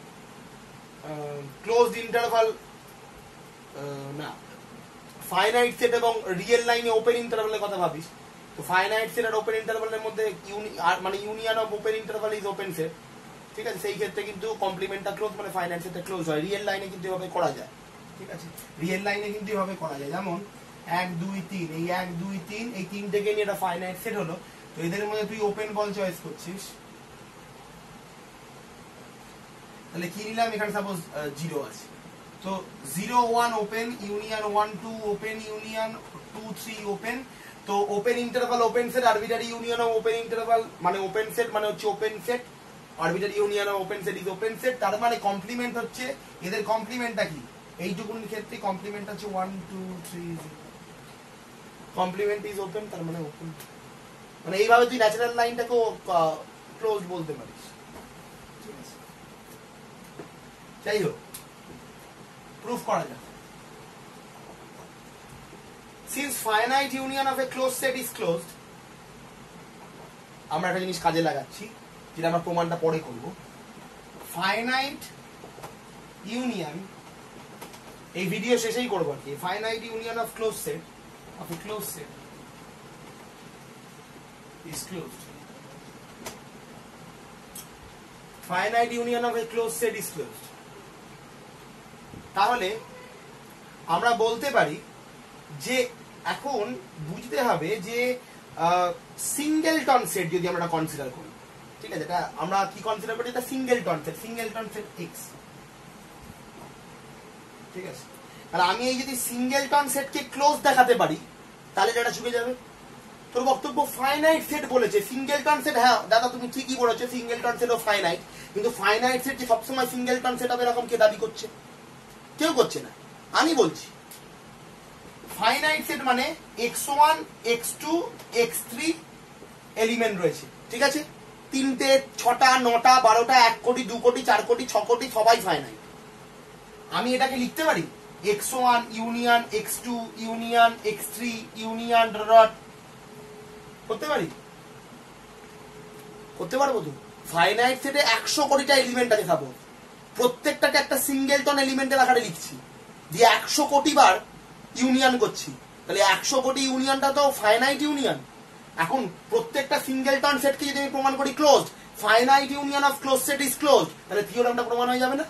ক্লোজড ইন্টারভাল না ফাইনাইট সেট এবং রিয়েল লাইনে ওপেন ইন্টারভালের কথা ভাবিস, তো ফাইনাইট সেট আর ওপেন ইন্টারভালের মধ্যে মানে union of open interval is open set, ঠিক আছে, সেই ক্ষেত্রে কিন্তু কমপ্লিমেন্টটা ক্লোজ মানে ফাইনাইট সেটটা ক্লোজ হয়। রিয়েল লাইনে কিন্তু এভাবে করা যায়, ঠিক আছে, রিয়েল লাইনে কিন্তু এভাবে করা যায়, যেমন 1 2 3 এই 1 2 3 এই তিনটেকে নিয়ে একটা ফাইনাইট সেট হলো, তো এদের মধ্যে তুই ওপেন বল চয়েস করছিস, তাহলে কি নিলাম, এখানে সাপোজ 0 আছে, তো 0 1 open union 1 2 open union 2 3 open, তো open interval open set arbitrary union of open interval মানে ওপেন সেট মানে হচ্ছে open set, arbitrary union of open set is open set, তার মানে কমপ্লিমেন্ট হচ্ছে এদের কমপ্লিমেন্টটা কি, এইটুকুন ক্ষেত্রে কমপ্লিমেন্ট হচ্ছে 1 2 3 কমপ্লিমেন্ট ইজ ওপেন, তার মানে ওপেন, মানে এইভাবে তুই ন্যাচারাল লাইনটাকেও ক্লোজ বলতে পারিস, ঠিক আছে। যাই হোক, প্রুফ করা যাক। Since finite union of a closed set is closed, আমরা একটা জিনিস কাজে লাগাচ্ছি যেটা আমরা প্রমাণটা পরে করব। ফাইনাইট ইউনিয়ন, এই ভিডিও শেষেই করব আর কি, finite union of close set of a close set is closed. Finite union of a closed set is closed. তাহলে আমরা বলতে পারি যে এখন বুঝতে হবে যে সিঙ্গেলটন সেট যদি আমরা কনসিডার করি, ঠিক আছে, এটা আমরা কি কনসিডার করি, এটা সিঙ্গেলটন সেট এক্স, ঠিক আছে, তাহলে আমি এই যদি সিঙ্গেলটন সেটকে ক্লোজ দেখাতে পারি তাহলে এটা চুকে যাবে। তোর বক্তব্য ফাইনাইট সেট বলেছে, সিঙ্গেলটন সেট, হ্যাঁ দাদা তুমি ঠিকই বলেছো, সিঙ্গেলটন সেট ও ফাইনাইট, কিন্তু ফাইনাইট সেট যে সবসময় সিঙ্গেলটন সেট হবে এরকম কে দাবি করছে? কেউ করছে না, আমি বলছি। ফাইনাইট সেট মানে x1 x2 x3 এলিমেন্ট রয়েছে, ঠিক আছে, 3টে 6টা 9টা 12টা 1 কোটি 2 কোটি 4 কোটি 6 কোটি সবাই ফাইনাইট। আমি এটাকে লিখতে পারি x1 union x2 union x3 union dot, করতে পারি, করতে পারবো তো। ফাইনাইট সেটে 100 কোটিটা এলিমেন্ট আছে, সাপোজ প্রত্যেকটাকে একটা সিঙ্গেলটন এলিমেন্টের আকারে লিখছি, দিয়ে 100 কোটি বার ইউনিয়ন করছি, তাহলে 100 কোটি ইউনিয়নটা তো ফাইনাইট ইউনিয়ন। এখন প্রত্যেকটা সিঙ্গেলটন সেটকে যদি আমি প্রমাণ করি closed, finite union of close set is closed, তাহলে থিওরামটা প্রমাণ হয়ে যাবে না?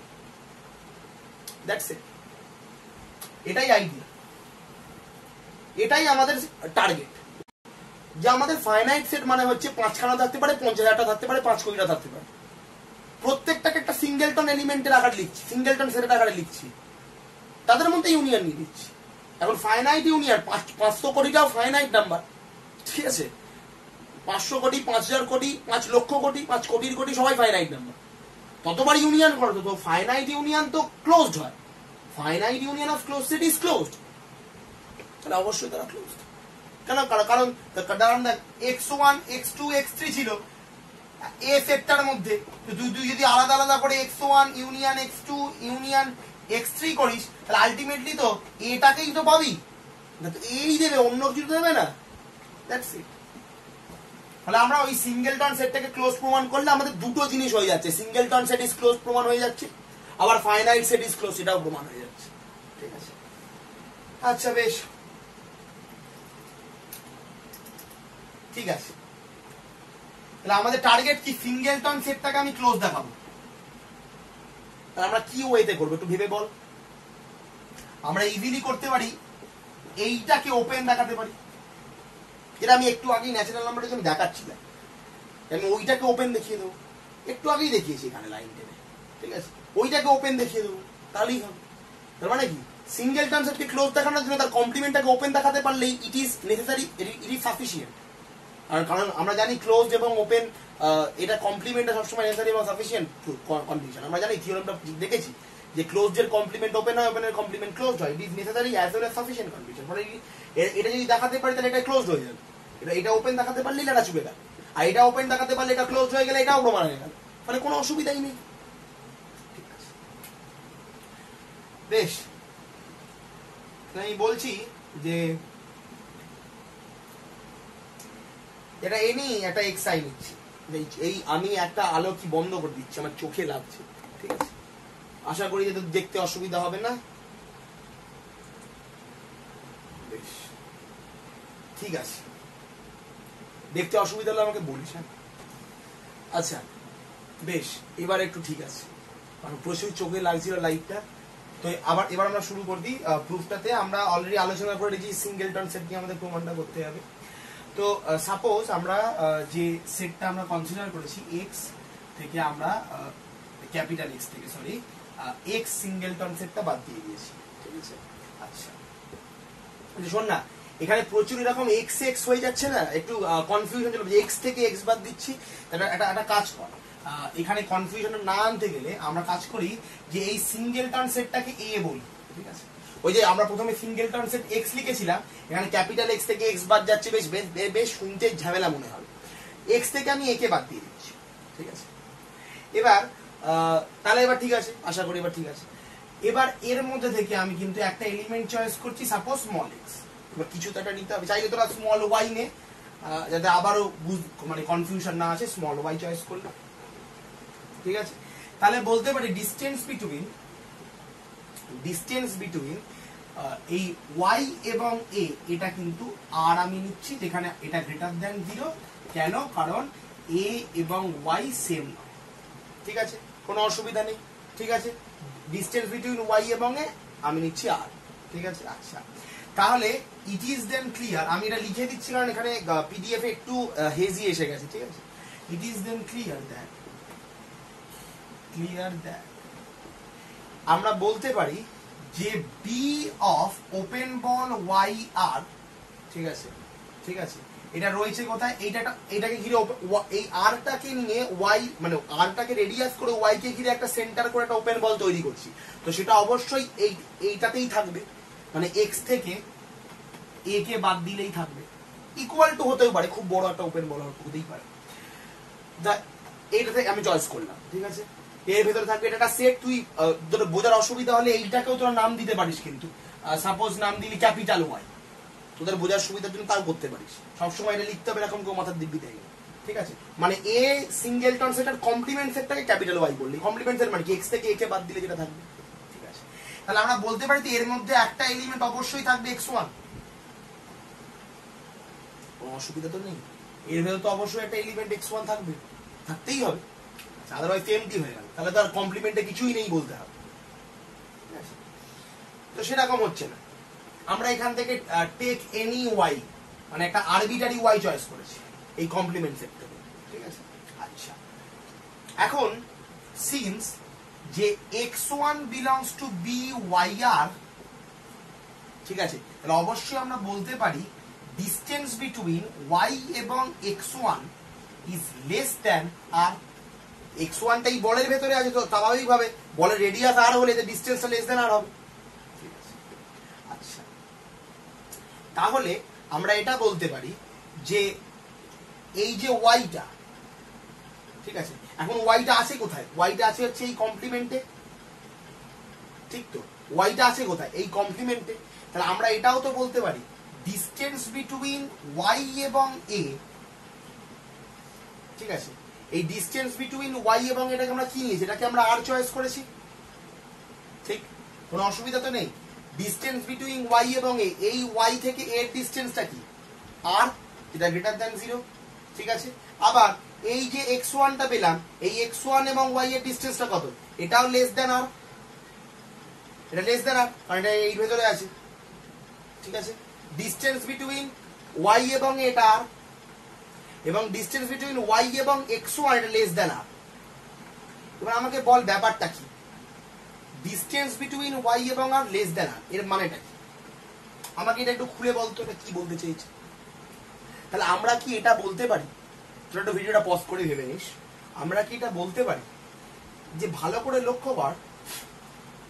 দ্যাটস ইট, এটাই আইডিয়া, এটাই আমাদের টার্গেট, যে আমাদের ফাইনাইট সেট মানে হচ্ছে 5খানা থাকতে পারে, 50,000টা থাকতে পারে, 5 কোটিটা থাকতে পারে, প্রত্যেকটাকে একটা সিঙ্গেলটন এলিমেন্টের আকারে লিখছি, সিঙ্গেলটন সেটের আকারে লিখছি, তাদের মধ্যে ইউনিয়ন নিয়ে দিচ্ছি। এখন ফাইনাইট ইউনিয়ন 500 কোটিটাও ফাইনাইট নাম্বার, ঠিক আছে, 500 কোটি 5000 কোটি 5 লক্ষ কোটি 5 কোটির কোটি সবাই ফাইনাইট নাম্বার, ততবার ইউনিয়ন করো তো ফাইনাইট ইউনিয়ন তো ক্লোজড হয়। Finite union of close set is closed, তাহলে অবশ্যই তারা ক্লোজড। কেন? কারণ x1 x2 x3 ছিল এ সেটটার মধ্যে, তুই যদি আলাদা আলাদা করে x1 union x2 union x3 করিস, তাহলে আলটিমেটলি তো এটাকেই তো পাবি, এই দেবে, অন্য কিছু দেবে না। That's it. তাহলে আমরা ওই সিঙ্গেলটন সেটটাকে ক্লোজ প্রমাণ করলে আমাদের দুটো জিনিস হয়ে যাচ্ছে, সিঙ্গেলটন সেট ইজ ক্লোজ প্রমাণ হয়ে যাচ্ছে, আবার ফাইনাইট সেট ইজ ক্লোজ সেটাও প্রমাণ হয়ে যাচ্ছে, ঠিক আছে। আচ্ছা বেশ, ঠিক আছে, তাহলে আমাদের টার্গেট কি, সিঙ্গেলটন সেটটাকে আমি ক্লোজ দেখাবো, তাহলে আমরা কি ওয়েতে করবো একটু ভেবে বল। আমরা ইজিলি করতে পারি, এইটাকে ওপেন দেখাতে পারি, যেটা আমি একটু আগেই ন্যাচারাল নাম্বারটা আমি দেখাচ্ছিলাম, আমি ওইটাকে ওপেন দেখিয়ে দেবো, একটু আগেই দেখিয়েছি এখানে লাইন টেনে, ঠিক আছে, ওইটাকে ওপেন দেখিয়ে দেবো, তাহলেই হবে। তার মানে কি, সিঙ্গেলটন সেটকে ক্লোজ দেখানোর জন্য তার কমপ্লিমেন্টটাকে ওপেন দেখাতে পারলেই it is necessary, it is sufficient. আর কারণ আমরা জানি ক্লোজড এবং ওপেন এটা কমপ্লিমেন্টটা সবসময় নেসেসারি এবং সাফিসিয়েন্ট কন্ডিশন, আমরা জানি থিওরামটা দেখেছি যে ক্লোজড এর কমপ্লিমেন্ট ওপেন হয়, ওপেন এর কমপ্লিমেন্ট ক্লোজড হয়, it is necessary as well as sufficient condition. মানে এটা যদি দেখাতে পারি তাহলে এটা ক্লোজড হয়ে যাবে, এটা ওপেন দেখাতে পারলে এটা চুকে গেল, আর এটা ওপেন দেখাতে পারলে এটা ক্লোজ হয়ে গেলে এটাও প্রমাণ হয়ে গেল, মানে কোনো অসুবিধাই নেই। ঠিক আছে, বেশ, আমি বলছি যে এটা এনি একটা এক্স আই নিচ্ছি, এই আমি একটা আলো কি বন্ধ করে দিচ্ছি, আমার চোখে লাগছে। ঠিক আছে, আশা করি যে দেখতে অসুবিধা হবে না। বেশ, ঠিক আছে, দেখতে অসুবিধা হলে আমাকে বলিস। হ্যাঁ, আচ্ছা বেশ, এবার একটু ঠিক আছে, কারণ প্রচুর চোখে লাগছিল লাইটটা। তো এবার আমরা শুরু করে দিই প্রুফটাতে। আমরা অলরেডি আলোচনা করে দিয়েছি সিঙ্গেলটন সেট নিয়ে আমাদের প্রমাণটা করতে হবে। তো সাপোজ আমরা যে সেটটা আমরা কনসিডার করেছি এক্স থেকে, আমরা ক্যাপিটাল এক্স থেকে সরি এক্স সিঙ্গেলটন সেটটা বাদ দিয়ে দিয়েছি। ঠিক আছে, আচ্ছা শোন না, এখানে প্রচুর এরকম এক্স এক্স হয়ে যাচ্ছে না, একটু কনফিউশন চলবে, এক্স থেকে এক্স বাদ দিচ্ছি। একটা কাজ কর, এখানে কনফিউশনটা না আনতে গেলে আমরা কাজ করি যে এই সিঙ্গেলটন সেটটাকে এ বলি। ঠিক আছে, ওই যে আমরা প্রথমে সিঙ্গেলটন সেট এক্স লিখেছিলাম, এখানে ক্যাপিটাল এক্স থেকে এক্স বাদ যাচ্ছে, বেশ বেশ শুনতে ঝামেলা মনে হবে, এক্স থেকে আমি একে বাদ দিয়ে দিচ্ছি। ঠিক আছে, এবার তাহলে এবার ঠিক আছে, আশা করি এবার ঠিক আছে। এবার এর মধ্যে থেকে আমি কিন্তু একটা এলিমেন্ট চয়েস করছি, সাপোজ স্মল এক্স। এবার কিছু তো একটা নিতে হবে, চাইলে তোরা স্মল ওয়াই নে, যাতে আবারও মানে কনফিউশন না আসে, স্মল ওয়াই চয়েস করলাম। ঠিক আছে, তাহলে বলতে পারি ডিস্টেন্স বিটুইন এই ওয়াই এবং এ, এটা কিন্তু আর আমি নিচ্ছি, যেখানে এটা গ্রেটার দ্যান 0। কেন? কারণ এ এবং ওয়াই সেম নয়। ঠিক আছে, কোনো অসুবিধা নেই। ঠিক আছে, ডিস্টেন্স বিটুইন ওয়াই এবং এ আমি নিচ্ছি আর। ঠিক আছে, আচ্ছা তাহলে ইট ইজ দেন ক্লিয়ার, আমি এটা লিখে দিচ্ছি কারণ এখানে পিডিএফ এ একটু হেজি এসে গেছে। ঠিক আছে, it is then clear that আমরা বলতে পারি যে B of open ball y r, ঠিক আছে, ঠিক আছে, এটা রয়েছে কোথায়, এটাকে ঘিরে এই আরটাকে নিয়ে ওয়াই, মানে আরটাকে রেডিয়াস করে ওয়াই কে ঘিরে একটা সেন্টার করে একটা ওপেন বল তৈরি করছি। তো সেটা অবশ্যই এইটাতেই থাকবে, মানে এক্স থেকে এ কে বাদ দিলেই থাকবে, ইকুয়াল টু হতেও পারে, খুব বড় একটা ওপেন বল হতেই পারে। এইটা থেকে আমি চয়েস করলাম। ঠিক আছে, এর ভেতরে থাকবে এটা একটা সেট। তুই তোর বোঝার অসুবিধা হলে এইটাকেও তোরা নাম দিতে পারিস, কিন্তু সাপোজ নাম দিলি ক্যাপিটাল ওয়াই, তোদের বোঝার সুবিধার জন্য তাও করতে পারিস, সবসময় এটা লিখতে হবে এরকম কেউ মাথার দিব্যি থাকে। ঠিক আছে, মানে এ সিঙ্গেলটন সেটার কমপ্লিমেন্ট সেটটাকে ক্যাপিটাল ওয়াই বললি, কমপ্লিমেন্ট সেট মানে কি এক্স থেকে এ কে বাদ দিলে যেটা থাকবে। ঠিক আছে, তাহলে আমরা বলতে পারি এর মধ্যে একটা এলিমেন্ট অবশ্যই থাকবে x1, কোনো অসুবিধা তো নেই, এর ভেতরে তো অবশ্যই একটা এলিমেন্ট x1 থাকবে, থাকতেই হবে, আদারওয়াইজ এমটি হয়ে গেল, তাহলে তো আর কমপ্লিমেন্টে কিছুই নেই বলতে হবে। তো সেরকম হচ্ছে না, আমরা এখান থেকে টেক এনি ওয়াই, মানে একটা আরবিটারি ওয়াই চয়েস করেছি এই কমপ্লিমেন্ট সেট থেকে। ঠিক আছে, আচ্ছা এখন সিন্স যে x1 belongs to B y r, ঠিক আছে, তাহলে অবশ্যই আমরা বলতে পারি ডিস্টেন্স বিটুইন ওয়াই এবং x1 is less than r. x1 টাই বলের ভেতরে আছে, তো স্বাভাবিকভাবে বলের রেডিয়াস আর হলে যে ডিস্টেন্সটা লেস দ্যান আর হবে। ঠিক আছে, আচ্ছা তাহলে আমরা এটা বলতে পারি যে এই যে ওয়াইটা, ঠিক আছে, এখন ওয়াইটা আছে কোথায়, ওয়াইটা আছে হচ্ছে এই কমপ্লিমেন্টে। ঠিক তো, ওয়াইটা আছে কোথায়, এই কমপ্লিমেন্টে। তাহলে আমরা এটাও তো বলতে পারি ডিস্টেন্স বিটুইন ওয়াই এবং এ, ঠিক আছে, এই ডিস্টেন্স বিটুইন ওয়াই এবং এটাকে আমরা কি নিয়েছি, এটাকে আমরা আর চয়েস করেছি। ঠিক, কোনো অসুবিধা তো নেই। ডিস্টেন্স বিটুইন ওয়াই এবং এ, এই ওয়াই থেকে এর ডিস্টেন্সটা কি আর, এটা গ্রেটার দ্যান 0। ঠিক আছে, আবার এই যে x1 টা পেলাম, এই x1 এবং y এর ডিসটেন্সটা কত, এটাও লেস দ্যান আর, এটা লেস দ্যান আর কারণ এটা এই ভেতরে আছে। ঠিক আছে, ডিসটেন্স বিটুইন y এবং এটা আর, এবং ডিসটেন্স বিটুইন y এবং x1 এটা লেস দ্যান আর। এবার আমাকে বল ব্যাপারটা কি, ডিসটেন্স বিটুইন y এবং আর লেস দ্যান আর, এর মানেটা কি, আমাকে এটা একটু খুলে বলতো, এটা কি বলতে চাইছে। তাহলে আমরা কি এটা বলতে পারি, তোরা একটু ভিডিওটা পজ করে ভেবে নিস, আমরা কি এটা বলতে পারি যে ভালো করে লক্ষ্য কর,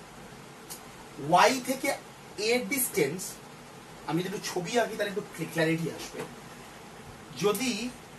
ওয়াই থেকে এর ডিস্টেন্স, আমি যদি একটু ছবি আঁকি তাহলে একটু ক্ল্যারিটি আসবে। যদি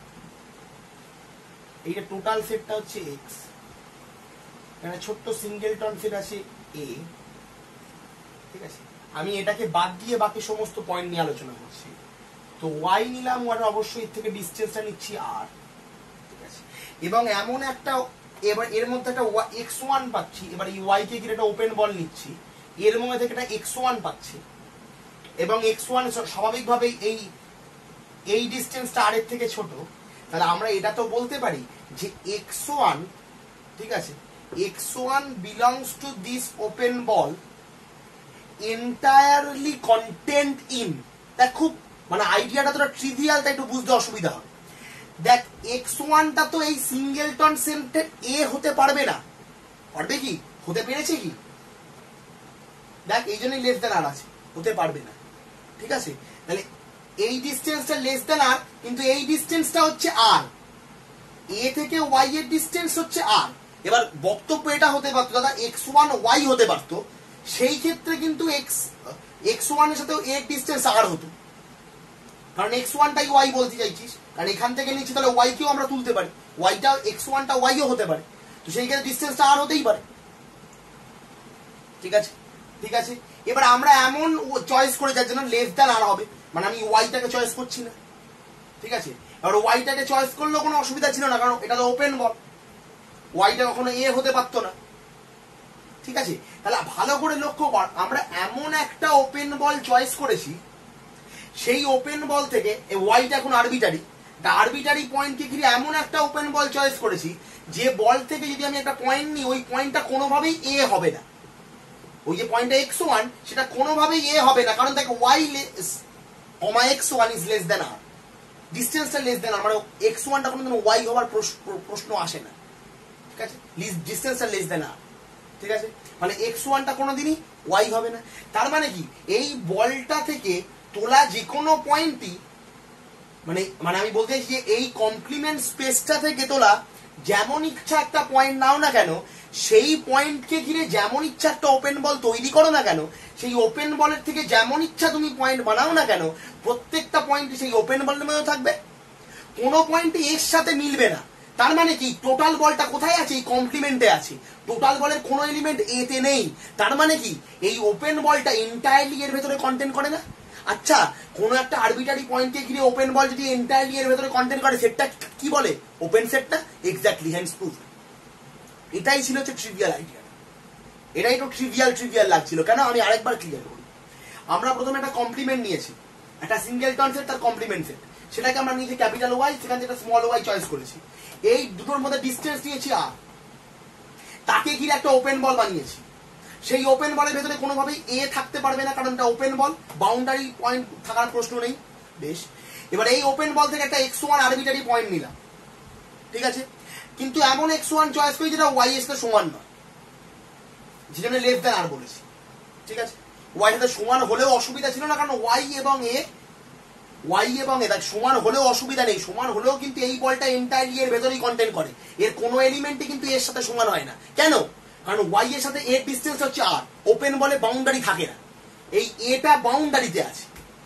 এইটা টোটাল সেটটা হচ্ছে এক্স, এখানে ছোট্ট সিঙ্গেলটন সেট আছে এ, ঠিক আছে, আমি এটাকে বাদ দিয়ে বাকি সমস্ত পয়েন্ট নিয়ে আলোচনা করছি। তো ওয়াই নিলাম, ওয়াটা অবশ্যই এর থেকে ডিস্টেন্সটা নিচ্ছি আর, ঠিক আছে, এবং এমন একটা, এবার এর মধ্যে একটা x1 পাচ্ছি, এবার এই ওয়াই কে ঘিরে একটা ওপেন বল নিচ্ছি, এর মধ্যে থেকে একটা x1 পাচ্ছি, এবং x1 স্বাভাবিকভাবেই এই ডিস্টেন্সটা আর এর থেকে ছোট, তাহলে আমরা এটা তো বলতে পারি যে x1, ঠিক আছে, x1 belongs to this open ball entirely content in, দেখ খুব মানে আইডিয়াটা তোরা ট্রিভিয়াল, তাই একটু বুঝতে অসুবিধা হবে। দেখ x1টা তো এই সিঙ্গেলটন সেটের এ হতে পারবে না, পারবে কি, হতে পেরেছে কি, দেখ এই জন্যই লেস দেন আর আছে, হতে পারবে না, ঠিক আছে। তাহলে এই ডিস্টেন্সটা লেস দেন আর, কিন্তু এই ডিস্টেন্সটা হচ্ছে আর, এ থেকে ওয়াই এর ডিস্টেন্স হচ্ছে আর। এবার বক্তব্য এটা হতে পারতো দাদা x1 ওয়াই হতে পারতো, সেই ক্ষেত্রে কিন্তু x1 এর সাথে এর ডিস্টেন্স আর হতো, কারণ x1টাই ওয়াই বলতে চাইছিস, কারণ এখান থেকে নিচ্ছি, তাহলে ওয়াই কেও আমরা তুলতে পারি, ওয়াইটা x1টা ওয়াইও হতে পারে, তো সেই ক্ষেত্রে ডিস্টেন্সটা আর হতেই পারে, ঠিক আছে, ঠিক আছে। এবার আমরা এমন চয়েস করে যার জন্য লেস দ্যান আর হবে, মানে আমি ওয়াইটাকে চয়েস করছি না, ঠিক আছে। এবার ওয়াইটাকে চয়েস করলেও কোনো অসুবিধা ছিল না, কারণ এটা তো ওপেন বল, ওয়াইটা কখনো এ হতে পারতো না, ঠিক আছে। তাহলে ভালো করে লক্ষ্য কর, আমরা এমন একটা ওপেন বল চয়েস করেছি, সেই ওপেন বল থেকে ওয়াইটা এখন আরবিটারি, আরবিটারি পয়েন্টকে ঘিরে এমন একটা ওপেন বল চয়েস করেছি যে বল থেকে যদি আমি একটা পয়েন্ট নিই, ওই পয়েন্টটা কোনোভাবেই এ হবে না, ওই যে পয়েন্টটা x1 সেটা কোনোভাবেই এ হবে না, কারণ দেখো y comma x1 is less than r, ডিস্টেন্সটা লেস দেন আর, মানে x1টা কোনোদিন ওয়াই হওয়ার প্রশ্ন আসে না, ঠিক আছে, ডিস্টেন্সটা লেস দেন আর, ঠিক আছে, মানে x1টা কোনোদিনই ওয়াই হবে না। তার মানে কি, এই বলটা থেকে তোলা যে কোনো পয়েন্টই, মানে মানে আমি বলতে চাইছি যে এই কমপ্লিমেন্ট স্পেসটা থেকে তোলা যেমন ইচ্ছা একটা পয়েন্ট নাও না কেন, সেই পয়েন্টকে ঘিরে যেমন ইচ্ছা একটা ওপেন বল তৈরি করো না কেন, সেই ওপেন বলের থেকে যেমন ইচ্ছা তুমি পয়েন্ট বানাও না কেন, প্রত্যেকটা পয়েন্ট সেই ওপেন বলের মধ্যে থাকবে, কোনো পয়েন্টই এর সাথে মিলবে না। তার মানে কি, টোটাল বলটা কোথায় আছে, এই কমপ্লিমেন্টে আছে, টোটাল বলের কোনো এলিমেন্ট এতে নেই। তার মানে কি, এই ওপেন বলটা এন্টায়ারলি এর ভেতরে কন্টেন্ট করে না। আচ্ছা, কোনো একটা আরবিটারি পয়েন্টকে ঘিরে ওপেন বল যদি এন্টায়ারলি এর ভেতরে কন্টেন্ট করে, সেটটা কি বলে, ওপেন সেটটা, এক্স্যাক্টলি, হ্যান্ডস প্রুফ। এটাই ছিল হচ্ছে ট্রিভিয়াল আইডিয়া, এটাই তো ট্রিভিয়াল লাগছিল কেন, আমি আরেকবার ক্লিয়ার করি। আমরা প্রথমে একটা কমপ্লিমেন্ট নিয়েছি, একটা সিঙ্গেলটন সেট, তার কমপ্লিমেন্ট সেট, সেটাকে আমরা নিয়েছি ক্যাপিটাল ওয়াই, সেখান থেকে স্মল ওয়াই চয়েস করেছি, এই দুটোর মধ্যে ডিস্টেন্স নিয়েছি আর, তাকে ঘিরে একটা ওপেন বল বানিয়েছি, সেই ওপেন বলের ভেতরে কোনোভাবেই এ থাকতে পারবে না, কারণ এটা ওপেন বল, বাউন্ডারি পয়েন্ট থাকার প্রশ্ন নেই। বেশ, এবার এই ওপেন বল থেকে একটা x1 আরবিটারি পয়েন্ট নিলাম, ঠিক আছে, কিন্তু এমন x1 চয়েস করি যেটা ওয়াই এর সাথে সমান নয়, যেখানে লেস দেন আর বলেছি, ঠিক আছে। ওয়াই এর সাথে সমান হলেও অসুবিধা ছিল না, কারণ ওয়াই এবং এ দেখ সমান হলেও অসুবিধা নেই, সমান হলেও কিন্তু এই বলটা এন্টায়ারলি এর ভেতরেই কন্টেন্ট করে, এর কোনো এলিমেন্টই কিন্তু এর সাথে সমান হয় না। কেন, কারণ ওয়াই এর সাথে এর ডিস্টেন্স হচ্ছে আর, ওপেন বলে বাউন্ডারি থাকে না, এই এটা বাউন্ডারিতে আছে,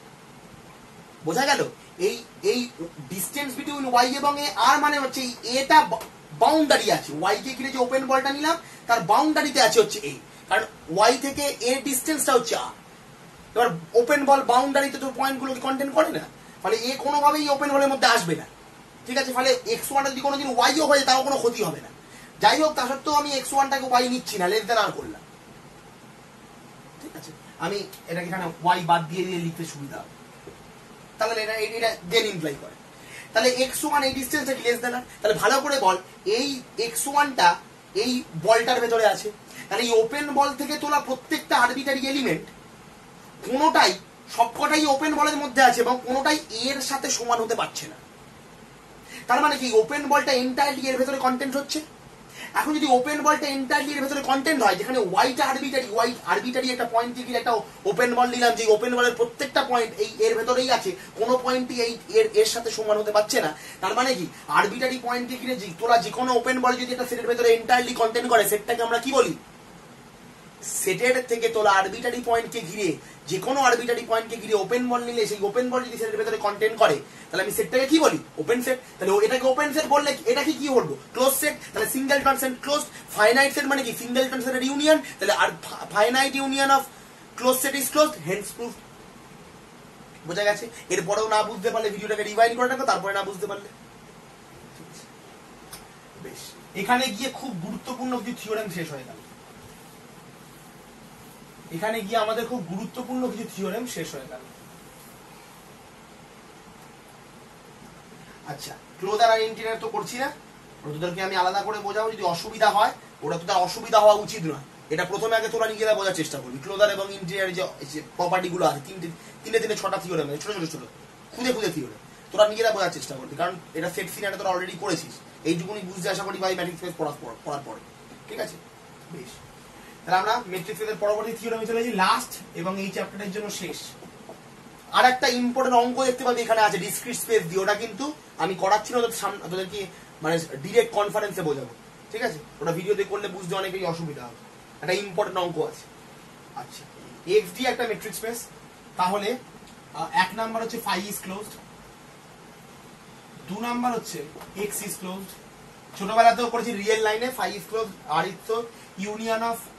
বোঝা গেল। এই ডিস্টেন্স বিটুইন ওয়াই এবং এ আর মানে হচ্ছে এই এটা বাউন্ডারি আছে, ওয়াই কে ঘিরে যে ওপেন বলটা নিলাম তার বাউন্ডারিতে আছে হচ্ছে এই, কারণ ওয়াই থেকে এর ডিস্টেন্সটা হচ্ছে আর। এবার ওপেন বল বাউন্ডারিতে তো পয়েন্টগুলোকে কন্টেন্ট করে না, ফলে এ কোনোভাবেই ওপেন বলের মধ্যে আসবে না, ঠিক আছে। ফলে x1 যদি কোনোদিন ওয়াইও হয়ে তাও কোনো ক্ষতি হবে না। যাই হোক, তা সত্ত্বেও আমি x1টাকে ওয়াই নিচ্ছি না, লেস দেন আর করলাম, ঠিক আছে। আমি এটাকে এখানে ওয়াই বাদ দিয়ে লিখতে সুবিধা হবে, তাহলে এটা দেন ইমপ্লাই করে, তাহলে x1 এই ডিস্টেন্সটা লেস দেন আর, তাহলে ভালো করে বল, এই x1টা এই বলটার ভেতরে আছে, তাহলে এই ওপেন বল থেকে তোলা প্রত্যেকটা আরবিটারি এলিমেন্ট কোনোটাই, সবকটাই ওপেন বলের মধ্যে আছে এবং কোনোটাই এর সাথে সমান হতে পারছে না। তার মানে কি, ওপেন বলটা এন্টায়ারলি এর ভেতরে কন্টেন্ট হচ্ছে। এখন যদি ওপেন বলটা এন্টায়ারলি এর ভেতরে কন্টেন্ট হয়, যেখানে ওয়াইটা আরবিটারি, ওয়াই আরবিটারি একটা পয়েন্ট দিয়ে একটা ওপেন বল নিলাম, যে ওপেন বলের প্রত্যেকটা পয়েন্ট এই এর ভেতরেই আছে, কোনো পয়েন্টই এই এর সাথে সমান হতে পারছে না। তার মানে কি, আরবিটারি পয়েন্ট দিয়ে ঘিরে তোলা যে কোনো ওপেন বল যদি একটা সেটের ভেতরে এন্টায়ারলি কন্টেন্ট করে, সেটটাকে আমরা কি বলি, সেটের থেকে তোলা আরবিটারি পয়েন্টকে ঘিরে যে কোনো আরবিটারি পয়েন্টকে ঘিরে ওপেন বল নিলে সেই ওপেন বল যদি সেটের ভেতরে কন্টেন্ট করে তাহলে আমি সেটটাকে কি বলি ওপেন সেট। তাহলে এটাকে ওপেন সেট বললে এটাকে কি বলবো ক্লোজ সেট। তাহলে singleton close. Finite set মানে কি সিঙ্গেল ট্রান্সেন্টের ইউনিয়ন। তাহলে আর finite union of close set is close, hence proof. বোঝা গেছে? এরপরেও না বুঝতে পারলে ভিডিওটাকে রিভাইন্ড করে রাখো, তারপরে না বুঝতে পারলে বেশ। এখানে গিয়ে খুব গুরুত্বপূর্ণ কিছু থিওরেম শেষ হয়ে গেল। এখানে গিয়ে আমাদের খুব গুরুত্বপূর্ণ কিছু থিওরেম শেষ হয়ে গেল। আচ্ছা, ক্লোজার আর ইন্টিরিয়র তো করছি না, তোদেরকে আমি আলাদা করে বোঝাবো। যদি অসুবিধা হয়, ওটা তো তার অসুবিধা হওয়া উচিত নয়, এটা প্রথমে আগে তোরা নিজেরা বোঝার চেষ্টা করবি। ক্লোজার এবং ইন্টিরিয়র যে প্রপার্টি গুলো আছে, তিনটে ছটা থিওরেম, ছোট খুদে থিওরেম, তোরা নিজেরা বোঝার চেষ্টা করবি। কারণ এটা সেট সিনারিও তোরা অলরেডি করেছিস, এইটুকুনি বুঝতে আশা করি ভাই ম্যাট্রিক্স স্পেস পড়ার পরে। ঠিক আছে, বেশ। তাহলে আমরা ম্যাট্রিক্স স্পেসের পরবর্তী থিওরেমে চলে যাই, লাস্ট এবং এই চ্যাপ্টারের জন্য শেষ। আর একটা ইম্পর্টেন্ট অঙ্ক দেখতে পাবি এখানে আছে ডিসক্রিট স্পেস দিয়ে, ওটা কিন্তু আমি করাচ্ছি না তোদেরকে, মানে ডিরেক্ট কনফারেন্সে বোঝাবো। ঠিক আছে, ওটা ভিডিওতে করলে বুঝতে অনেকেরই অসুবিধা হবে। একটা ইম্পর্টেন্ট অঙ্ক আছে। আচ্ছা, এক্স ডি একটা ম্যাট্রিক্স স্পেস, তাহলে এক নাম্বার হচ্ছে ফাই ইজ ক্লোজড, 2 নাম্বার হচ্ছে এক্স ইজ ক্লোজড। ছোটবেলাতেও করেছি রিয়েল লাইনে, ফাই ইজ ক্লোজড। আর its union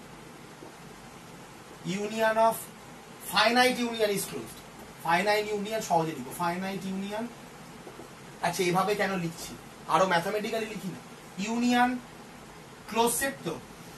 of finite union is closed. Finite union সহজে লিখবো, ফাইনাইট ইউনিয়ন। আচ্ছা, এভাবে কেন লিখছি, আরো ম্যাথমেটিক্যালি লিখি না। ইউনিয়ন ক্লোজ সেট, তো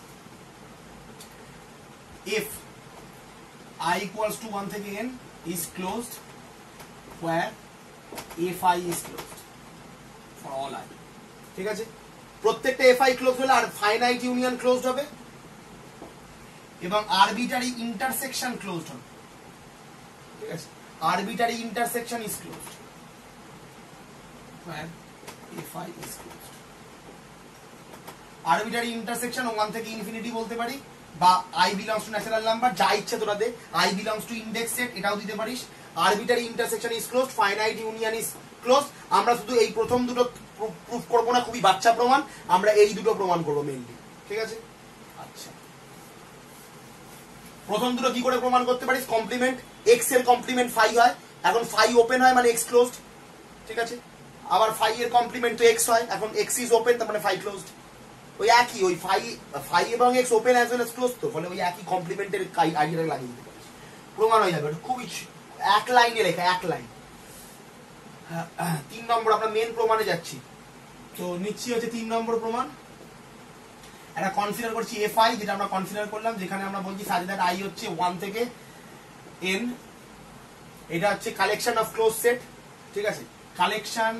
if I equals to 1 থেকে n is closed where fi is closed for all I। ঠিক আছে, প্রত্যেকটা fi ক্লোজ হলে আর ফাইনাইট ইউনিয়ন ক্লোজড হবে এবং আরবিটারি ইন্টারসেকশন ক্লোজড হবে। ঠিক আছে, arbitrary intersection is closed where fi is closed। Arbitrary intersection 1 থেকে ইনফিনিটি বলতে পারি, বা i belongs to natural number, যা ইচ্ছে তোরা দে। i belongs to index set, এটাও দিতে পারিস। Arbitrary intersection is closed, finite union is closed. আমরা শুধু এই প্রথম দুটো প্রুফ করবো না, খুবই বাচ্চা প্রমাণ, আমরা এই দুটো প্রমাণ করবো মেইনলি। ঠিক আছে, আচ্ছা, প্রথম দুটো কি করে প্রমাণ করতে পারিস? কমপ্লিমেন্ট, এক্স এর কমপ্লিমেন্ট ফাই হয়, এখন ফাই ওপেন হয় মানে এক্স ক্লোজড। ঠিক আছে, আবার ফাই এর কমপ্লিমেন্ট তো এক্স হয়, এখন এক্স ইজ ওপেন তার মানে ফাই ক্লোজড। ওই একই, ওই ফাই এবং x open as well as close, তো ফলে ওই একই কমপ্লিমেন্টের আইডিয়াটা লাগিয়ে দিতে পারিস, প্রমাণ হয়ে যাবে। খুবই এক লাইনে লেখা, এক লাইন। 3 নম্বর আমরা মেন প্রমাণে যাচ্ছি, তো নিচ্ছি হচ্ছে 3 নম্বর প্রমাণ। এটা কনসিডার করছি fi, যেটা আমরা কনসিডার করলাম, যেখানে আমরা বলছি সাজ দ্যাট i হচ্ছে 1 থেকে n, এটা হচ্ছে কালেকশন অফ ক্লোজ সেট। ঠিক আছে, collection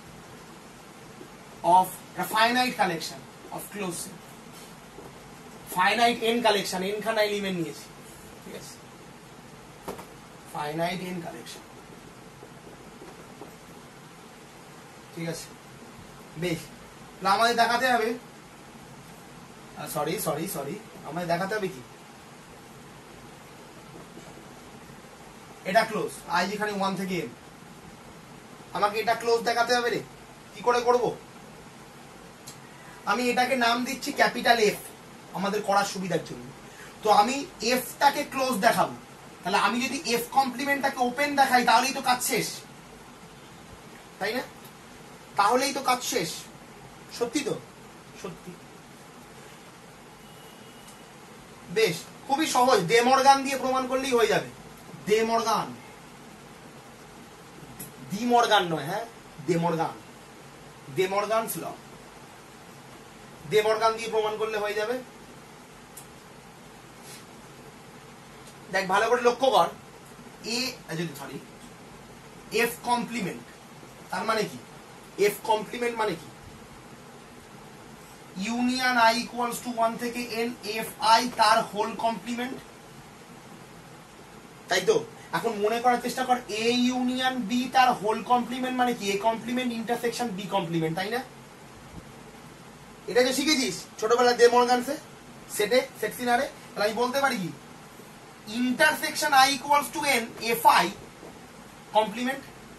of finite collection of closed set, finite n collection, n খানা এলিমেন্ট নিয়েছি। ঠিক আছে, finite n collection। ঠিক আছে, বেশ। আমাদের দেখাতে হবে, সরি আমাদের দেখাতে হবে কি, এটা ক্লোজ, i যেখানে 1 থেকে n, আমাকে এটা ক্লোজ দেখাতে হবে রে। কি করে করব? আমি এটাকে নাম দিচ্ছি ক্যাপিটাল এফ আমাদের করার সুবিধার জন্য। তো আমি এফটাকে ক্লোজ দেখাবো, তাহলে আমি যদি এফ কমপ্লিমেন্টটাকে ওপেন দেখাই তাহলেই তো কাজ শেষ, তাই না? তাহলেই তো কাজ শেষ। সত্যি তো? সত্যি। বেশ, খুবই সহজ, ডে মর্গান দিয়ে প্রমাণ করলেই হয়ে যাবে। ডে মর্গান, ডি মর্গান নয়, হ্যাঁ, De Morgan's law, De Morgan দিয়ে প্রমাণ করলে হয়ে যাবে। দেখ ভালো করে লক্ষ্য কর, এফ কমপ্লিমেন্ট তার মানে কি? এফ কমপ্লিমেন্ট মানে কি? ইউনিয়ন i ইকুয়ালস টু 1 থেকে n এফ আই তার হোল কমপ্লিমেন্ট, তাই তো? এখন মনে করার চেষ্টা কর, এ ইউনিয়ন বি তার হোল কমপ্লিমেন্ট মানে কি? A complement intersection B complement, তাই না? এটা যে শিখেছিস ছোটবেলায় ডে মর্গানসে সেটে, সেট সিনারে, তাহলে আমি বলতে পারি কি, intersection i equals to n f i complement.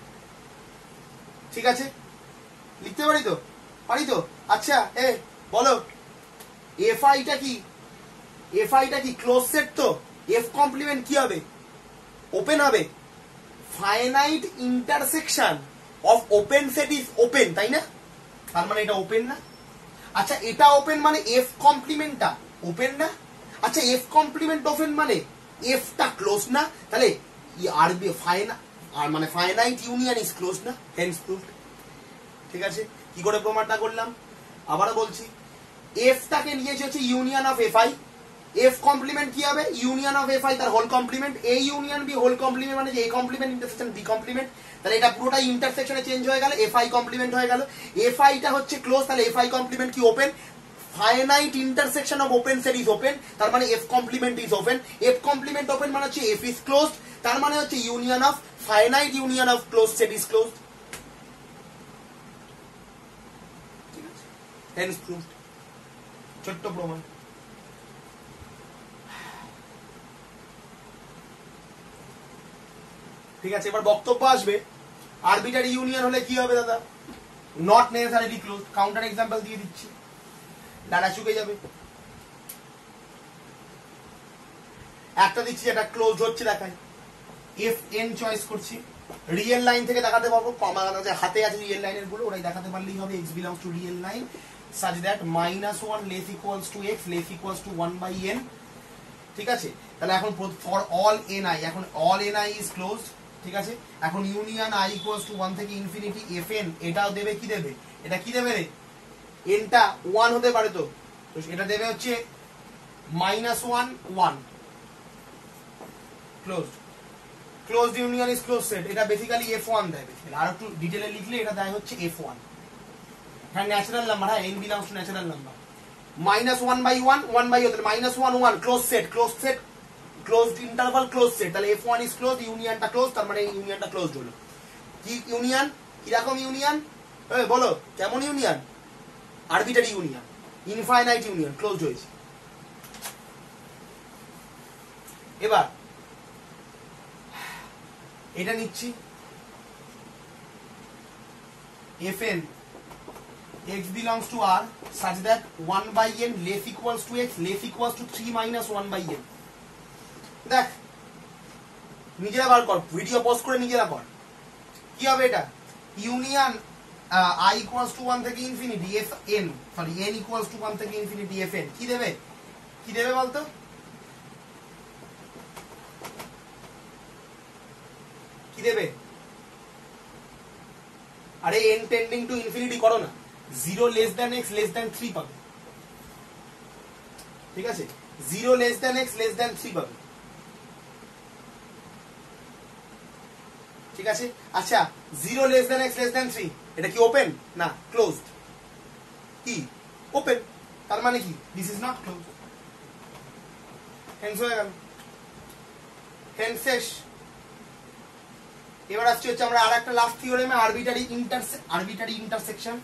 ঠিক আছে, লিখতে পারি তো? পারি তো? আচ্ছা, বলো এফ আইটা কি? এফ আইটা কি ক্লোজ সেট, তো এফ কমপ্লিমেন্ট কি হবে, ওপেন হবে। Finite intersection of open set is open, তাই না? তার মানে এটা ওপেন না? আচ্ছা এটা ওপেন মানে এফ কমপ্লিমেন্টটা ওপেন না? আচ্ছা এফ কমপ্লিমেন্ট ওপেন মানে এফটা ক্লোজ না? তাহলে আর বি মানে ফাইনাইট ইউনিয়ন ইজ ক্লোজ না, হেন্স প্রুভড। ঠিক আছে, কি করে প্রমাণটা করলাম আবারও বলছি। এফটাকে নিয়েছে হচ্ছে union of f i, f complement কি হবে, ইউনিয়ন অফ এফ আই তার whole complement, A union B whole complement মানে A complement intersection B complement, তাহলে এটা পুরোটা ইন্টারসেকশনে চেঞ্জ হয়ে গেল, এফ আই কমপ্লিমেন্ট হয়ে গেল। এফ আইটা হচ্ছে ক্লোজ, তাহলে এফ আই কমপ্লিমেন্ট কি open, finite intersection of open set is open, তার মানে f complement is open. F complement open মানে হচ্ছে এফ ইজ ক্লোজ, তার মানে হচ্ছে union of finite union of close set is close. ঠিক আছে, হেন্স প্রুভড। ছোট্ট প্রমাণ। ঠিক আছে, এবার বক্তব্য আসবে আরবিটারি ইউনিয়ন হলে কি হবে দাদা, not necessarily close. Counter example দিয়ে দিচ্ছি, ডাটা চুকে যাবে। একটা দিচ্ছি যেটা ক্লোজ হচ্ছে দেখায়, এফ এন চয়েস করছি, রিয়েল লাইন থেকে দেখাতে পারবো, হাতে আছে রিয়েল লাইনের গুলো, ওরাই দেখাতে পারলেই হবে। X belongs to real line such that -1 less equals to x less equals to 1/n। ঠিক আছে, তাহলে এখন ফর অল ni, এখন অল ni is closed। ঠিক আছে, এখন ইউনিয়ন i equals to 1 থেকে ইনফিনিটি fn, এটাও দেবে কি দেবে, এটা কি দেবে রে, nটা 1 হতে পারে, তো এটা দেবে হচ্ছে -1 1 closed. Closed union is close set, এটা বেসিক্যালি f1 দেয়। আর একটু ডিটেইলে লিখলে এটা দেয় হচ্ছে f1। হ্যাঁ ন্যাচারাল নাম্বার, হ্যাঁ n belongs to natural number. -1/1 1/1 তাহলে -1 1 close set, close set closed interval close set, তাহলে f1 ইজ ক্লোজ, ইউনিয়নটা ক্লোজ, তার মানে ইউনিয়নটা ক্লোজড হলো। কি ইউনিয়ন, কি রকম ইউনিয়ন, এই বলো কেমন union, arbitrary union, infinite union, closed হয়েছে। এবার এটা নিচ্ছি fn x belongs to r such that 1/n less equals to x less equals to 3 minus 1/n। দেখ নিজেরা বার কর, ভিডিও পজ করে নিজেরা কর, কি হবে এটা, ইউনিয়ন i equals to 1 থেকে ইনফিনিটি fn, সরি n equals to 1 থেকে ইনফিনিটি fn, কি দেবে, কি দেবে বলতো, কি দেবে, আরে n টেন্ডিং টু ইনফিনিটি করো না, 0 less than x less than 3 পাবে। ঠিক আছে, 0 less than x less than 3 পাবে। ঠিক আছে, আচ্ছা 0 less than x less than 3 এটা কি ওপেন না ক্লোজড, কি ওপেন, তার মানে কি this is not closed, hence হয়ে গেল, হেন্স শেষ। এবার আসছে হচ্ছে আমরা আরেকটা লাস্ট থিওরেমে, আরবিটারি ইন্টারসেকশন,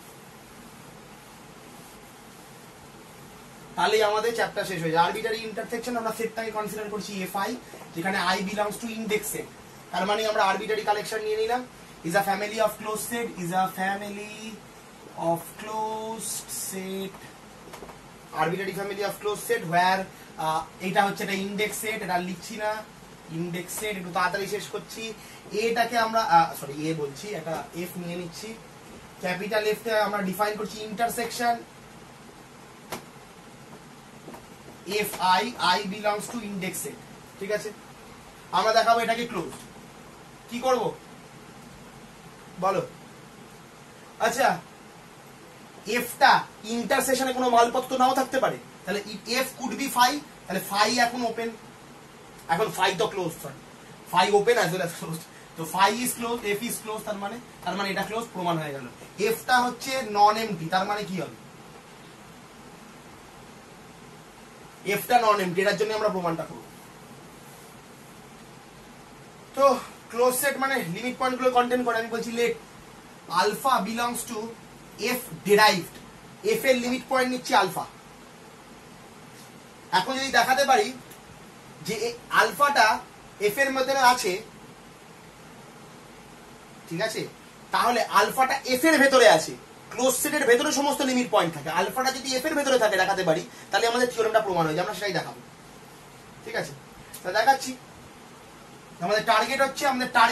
তাহলেই আমাদের চ্যাপ্টার শেষ হয়ে যায়। আরবিটারি ইন্টারসেকশন আমরা সেটটাকে কনসিডার করছি fi, যেখানে i belongs to index set, তার মানে আমরা আরবিটারি কালেকশন নিয়ে নিলাম, is a family of close set, is a family of close set, arbitrary family of close set where, এটা হচ্ছে এটা ইনডেক্স সেট, এটা লিখছি না, ইনডেক্স সেট একটু তাড়াতাড়ি শেষ করছি। এটাকে আমরা সরি এ বলছি, একটা এফ নিয়ে নিচ্ছি, ক্যাপিটাল এফ তে আমরা ডিফাইন করছি intersection f i belongs to index set. ঠিক আছে, আমরা দেখাবো এটাকে ক্লোজ, কি করব বলো, আচ্ছা এফটা ইন্টারসেকশনে কোনো মালপত্র নাও থাকতে পারে, তাহলে এফ কুড বি ফাই, তাহলে ফাই এখন ওপেন, এখন ফাই তো close, sorry phi open as well as close, তো phi is close, f is close, তার মানে এটা ক্লোজ, প্রমাণ হয়ে গেল। এফটা হচ্ছে নন এমটি, তার মানে কি হবে, এফটা নন এমটি, এটার জন্য আমরা প্রমাণটা করব। তো ক্লোজ সেট মানে লিমিট পয়েন্ট গুলো কন্টেন্ট করে, আমি বলছি let alpha belongs to f derived, f এর লিমিট পয়েন্ট নিচ্ছি আলফা। এখন যদি দেখাতে পারি যে আলফাটা এফ এর মধ্যে আছে, ঠিক আছে, তাহলে আলফাটা এফ এর ভেতরে আছে, ক্লোজ সেটের ভেতরে সমস্ত লিমিট পয়েন্ট থাকে, আলফাটা যদি এফ এর ভেতরে থাকে দেখাতে পারি, তাহলে আমাদের থিওরেমটা প্রমাণ হয়ে যায়, আমরা সেটাই দেখাবো। ঠিক আছে, তা দেখাচ্ছি। আমাদের টার্গেট হচ্ছে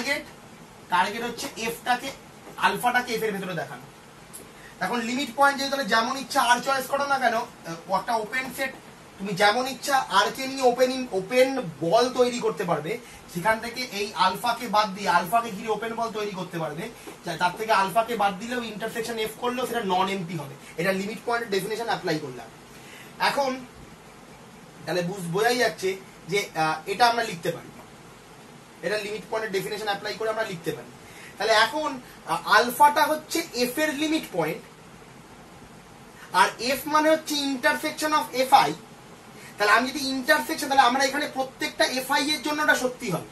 এফটাকে আলফাটাকে এফ এর ভেতরে দেখানো। এখন লিমিট পয়েন্ট যদি তাহলে যেমন ইচ্ছা আর চয়েস করো না কেন, একটা ওপেন সেট তুমি যেমন ইচ্ছা আর কে নিয়ে ওপেন বল তৈরি করতে পারবে, সেখান থেকে এই আলফাকে বাদ দিয়ে আলফাকে ঘিরে ওপেন বল তৈরি করতে পারবে, তার থেকে আলফাকে বাদ দিলেও ইন্টারসেকশন এফ করলেও সেটা নন এমপি হবে। এটা লিমিট পয়েন্টের ডেফিনেশন অ্যাপ্লাই করলাম। এখন তাহলে বোঝাই যাচ্ছে যে এটা আমরা লিখতে পারি, এটা লিমিট পয়েন্টের ডেফিনেশন অ্যাপ্লাই করে আমরা লিখতে পারি। তাহলে এখন আলফাটা হচ্ছে এফ এর লিমিট পয়েন্ট, আর এফ মানে হচ্ছে ইন্টারসেকশন অফ এফ আই। তাহলে আমি যদি ইন্টারসেকশন, তাহলে আমরা এখানে প্রত্যেকটা এফ আই এর জন্য এটা সত্যি হবে।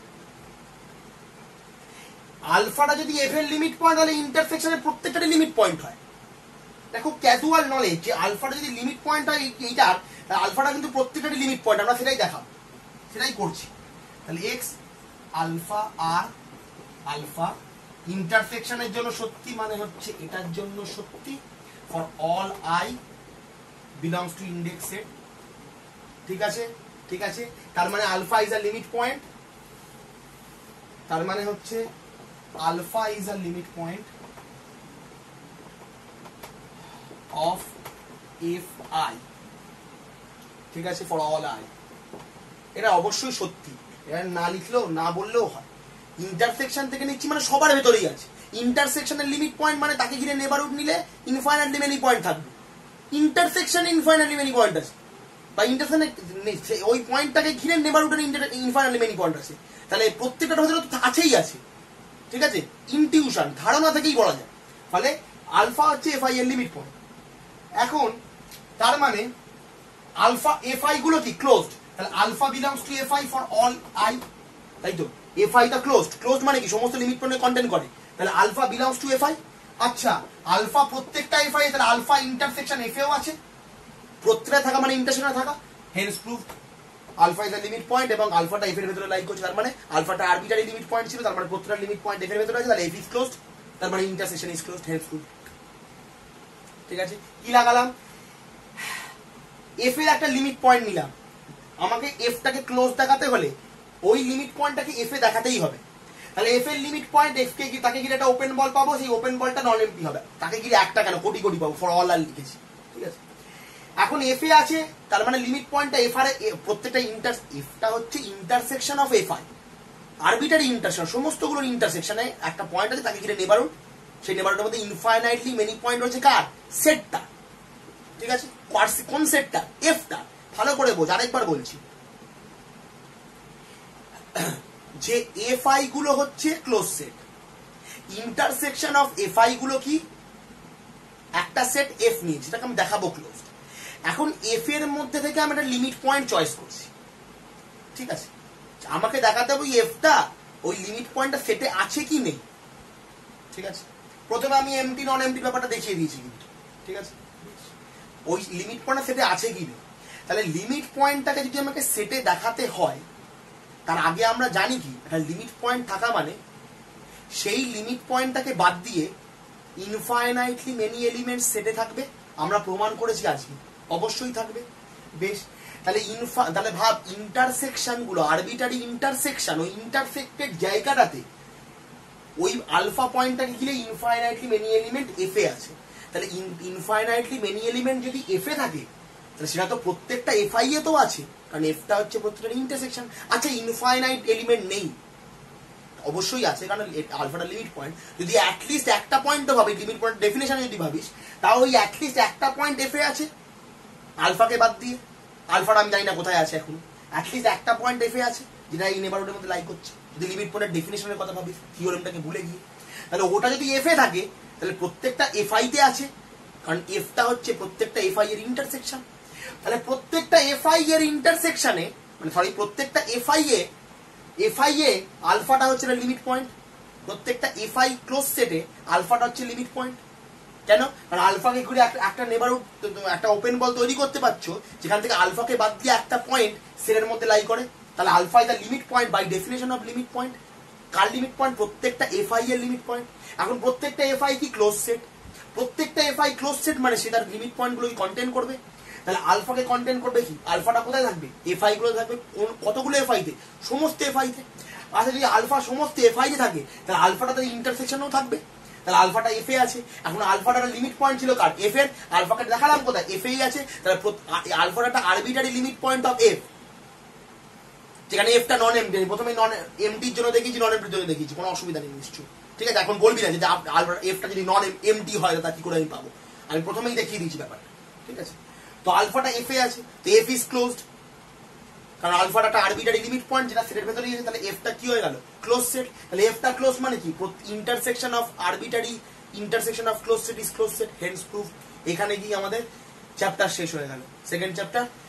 আলফাটা যদি এফ এর লিমিট পয়েন্ট, তাহলে ইন্টারসেকশনের প্রত্যেকটা লিমিট পয়েন্ট হয়। দেখো ক্যাজুয়াল নলেজ যে আলফাটা যদি লিমিট পয়েন্ট হয় এইটার, আলফাটা কিন্তু প্রত্যেকটা লিমিট পয়েন্ট, আমরা সেটাই দেখাবো, সেটাই করছি। তাহলে এক্স আলফা আর আলফা ইন্টারসেকশনের জন্য সত্যি মানে হচ্ছে এটার জন্য সত্যি for all i belongs to index set. ঠিক আছে, ঠিক আছে, তার মানে alpha is a limit point, তার মানে হচ্ছে alpha is a limit point of f i. ঠিক আছে, ফর অল আই। এটা অবশ্যই সত্যি, এটা না লিখলেও না বললেও হয়। ইন্টারসেকশন থেকে নিচ্ছি মানে সবার ভেতরেই আছে। ইন্টারসেকশনের লিমিট পয়েন্ট মানে তাকে ঘিরে নেবারহুড নিলে ইনফাইনাইটলি মেনি পয়েন্ট থাকবে। ইন্টারসেকশনে ইনফাইনাইটলি মেনি পয়েন্ট আছে, বা ইন্টারসেকশনে ওই পয়েন্টটাকে ঘিরে নেবারহুডের ইনফাইনাইটলি মেনি পয়েন্ট আছে। তাহলে প্রত্যেকটা ভেতরে তো আছেই আছে। ঠিক আছে, ইনটিউশন ধারণা থেকেই বলা যায়। ফলে আলফা হচ্ছে এফ আই এর লিমিট পয়েন্ট। এখন তার মানে আলফা এফ আই গুলো কি ক্লোজড, তাহলে alpha belongs to f i for all i, তাই তো? এফ আই টা ক্লোজড মানে কি সমস্ত লিমিট পয়েন্টে কন্টেন্ট করে, তাহলে alpha belongs to f i. আচ্ছা, আলফা প্রত্যেকটা এফ আই, তাহলে আলফা ইন্টারসেকশন এফ এও আছে, প্রত্যেকটা থাকা মানে ইন্টারসেকশনে থাকা, hence proved alpha is a limit point, এবং আলফাটা এফ এর ভেতরে লাই করছে, তার মানে আলফাটা আরবিটারি লিমিট পয়েন্ট ছিল, তার মানে প্রত্যেকটা লিমিট পয়েন্ট এফ এর ভেতরে আছে, তাহলে এফ ইজ ক্লোজড, তার মানে intersection is closed, hence proved. ঠিক আছে, কি লাগালাম? এফ এর একটা লিমিট পয়েন্ট নিলাম, আমাকে এফটাকে ক্লোজ দেখাতে হলে ওই লিমিট পয়েন্টটাকে এফ এ দেখাতেই হবে। তাহলে এফ এর লিমিট পয়েন্ট এফ কে তাকে ঘিরে একটা ওপেন বল পাবো, সেই ওপেন বলটা নন এমপি হবে, তাকে ঘিরে একটা কেন কোটি কোটি পাবো, ফর অল আর লিখেছি। ঠিক আছে, এখন এফ এ আছে, তার মানে লিমিট পয়েন্টটা এফ আর প্রত্যেকটা এফটা হচ্ছে intersection of f i, arbitrary intersection, সমস্তগুলোর ইন্টারসেকশনে একটা পয়েন্ট আছে, তাকে ঘিরে নেবারহুড, সেই নেবারহুডের মধ্যে ইনফাইনাইটলি মেনি পয়েন্ট রয়েছে কার? সেটটা। ঠিক আছে, কোন সেটটা? এফটা। ভালো করে বোঝ, আরেকবার বলছি, যে এফ আই গুলো হচ্ছে close set, intersection of f i গুলো কি? একটা সেট এফ নিয়ে, যেটাকে আমি দেখাবো ক্লোজ। এখন এফ এর মধ্যে থেকে আমি একটা লিমিট পয়েন্ট চয়েস করছি। ঠিক আছে, আমাকে দেখাতে হবে এফটা ওই লিমিট পয়েন্টটা সেটে আছে কি নেই। ঠিক আছে, প্রথমে আমি এমটি নন এমটি ব্যাপারটা দেখিয়ে দিয়েছি কিন্তু। ঠিক আছে, ওই লিমিট পয়েন্টটা সেটে আছে কি নেই। তাহলে লিমিট পয়েন্টটাকে যদি আমাকে সেটে দেখাতে হয়, তার আগে আমরা জানি কি একটা লিমিট পয়েন্ট থাকা মানে সেই লিমিট পয়েন্টটাকে বাদ দিয়ে ইনফাইনাইটলি মেনি এলিমেন্ট সেটে থাকবে। আমরা প্রমাণ করেছি আজকে, অবশ্যই থাকবে। বেশ, তাহলে তাহলে ভাব ইন্টারসেকশন গুলো, আরবিটারি ইন্টারসেকশন, ওই ইন্টারসেক্টেড জায়গাটাতে ওই আলফা পয়েন্টটাকে ঘিরে ইনফাইনাইটলি মেনি এলিমেন্ট এফ এ আছে। তাহলে ইনফাইনাইটলি মেনি এলিমেন্ট যদি এফ এ থাকে, তাহলে সেটা তো প্রত্যেকটা এফ আই এ তো আছে, কারণ এফটা হচ্ছে প্রত্যেকটা ইন্টারসেকশন। আচ্ছা, ইনফাইনাইট এলিমেন্ট নেই? অবশ্যই আছে, কারণ আলফাটা লিমিট পয়েন্ট। যদি অ্যাটলিস্ট একটা পয়েন্টও ভাবি, লিমিট পয়েন্ট ডেফিনেশনে যদি ভাবিস, তাও ওই অ্যাটলিস্ট একটা পয়েন্ট এফ এ আছে আলফাকে বাদ দিয়ে। আলফাটা আমি জানি না কোথায় আছে এখন, অ্যাটলিস্ট একটা পয়েন্ট এফ এ আছে যেটা এই নেবারহুডের মধ্যে লাই করছে। যদি লিমিট পয়েন্টের ডেফিনেশনের কথা ভাবিস, থিওরেমটাকে ভুলে গিয়ে, তাহলে ওটা যদি এফ এ থাকে, তাহলে প্রত্যেকটা এফ আই তে আছে, কারণ এফটা হচ্ছে প্রত্যেকটা এফ আই এর ইন্টারসেকশন। তাহলে প্রত্যেকটা এফ আই এর ইন্টারসেকশনে, মানে সরি প্রত্যেকটা এফ আই এ আলফাটা হচ্ছে লিমিট পয়েন্ট। প্রত্যেকটা এফ আই ক্লোজ সেটে আলফাটা হচ্ছে লিমিট পয়েন্ট। কেন? কারণ আলফাকে ঘুরে একটা নেবারহুড, একটা ওপেন বল তৈরি করতে পারছো, যেখান থেকে আলফাকে বাদ দিয়ে একটা পয়েন্ট সেটের মধ্যে লাই করে। তাহলে alpha is the limit point by definition of limit point. কার লিমিট পয়েন্ট? প্রত্যেকটা এফ আই এর লিমিট পয়েন্ট। এখন প্রত্যেকটা এফ আই কি ক্লোজ সেট, প্রত্যেকটা এফ আই ক্লোজ সেট মানে সে তার লিমিট পয়েন্ট গুলো কন্টেন করবে। তাহলে আলফাকে কন্টেন্ট করবে কি, আলফাটা কোথায় থাকবে, এফআই গুলো থাকবে, কতগুলো এফআইতে, সমস্ত এফআইতে। আচ্ছা যদি আলফা সমস্ত এফআইতে থাকে তাহলে আলফাটা তার ইন্টারসেকশনেও থাকবে, তাহলে আলফাটা এফ এ আছে। এখন আলফাটার লিমিট পয়েন্ট ছিল কার, এফ এর, আলফাকে দেখালাম কোথায়, এফ এই আছে, তাহলে আলফাটা একটা arbitrary limit point of F, যেখানে এফটা নন এমটি। প্রথমে নন এমটির জন্য দেখিয়েছি, নন এমটির জন্য দেখিয়েছি, কোনো অসুবিধা নেই নিশ্চয়, ঠিক আছে। এখন বলবি না যে এফটা যদি নন এমটি হয় তা কি করে আমি পাবো, আমি প্রথমেই দেখিয়ে দিয়েছি ব্যাপারটা, ঠিক আছে। তো আলফাটা এফ এ আছে, তো এফ ইজ ক্লোজড, কারণ আলফাটা একটা আরবিটারি লিমিট পয়েন্ট যেটা সেটের ভেতরেই আছে, তাহলে এফটা কি হয়ে গেল, ক্লোজ সেট। তাহলে এফটা ক্লোজ মানে কি, intersection of arbitrary intersection of close set is close set, hence proof. এখানে গিয়ে আমাদের চ্যাপ্টার শেষ হয়ে গেল, সেকেন্ড চ্যাপ্টার।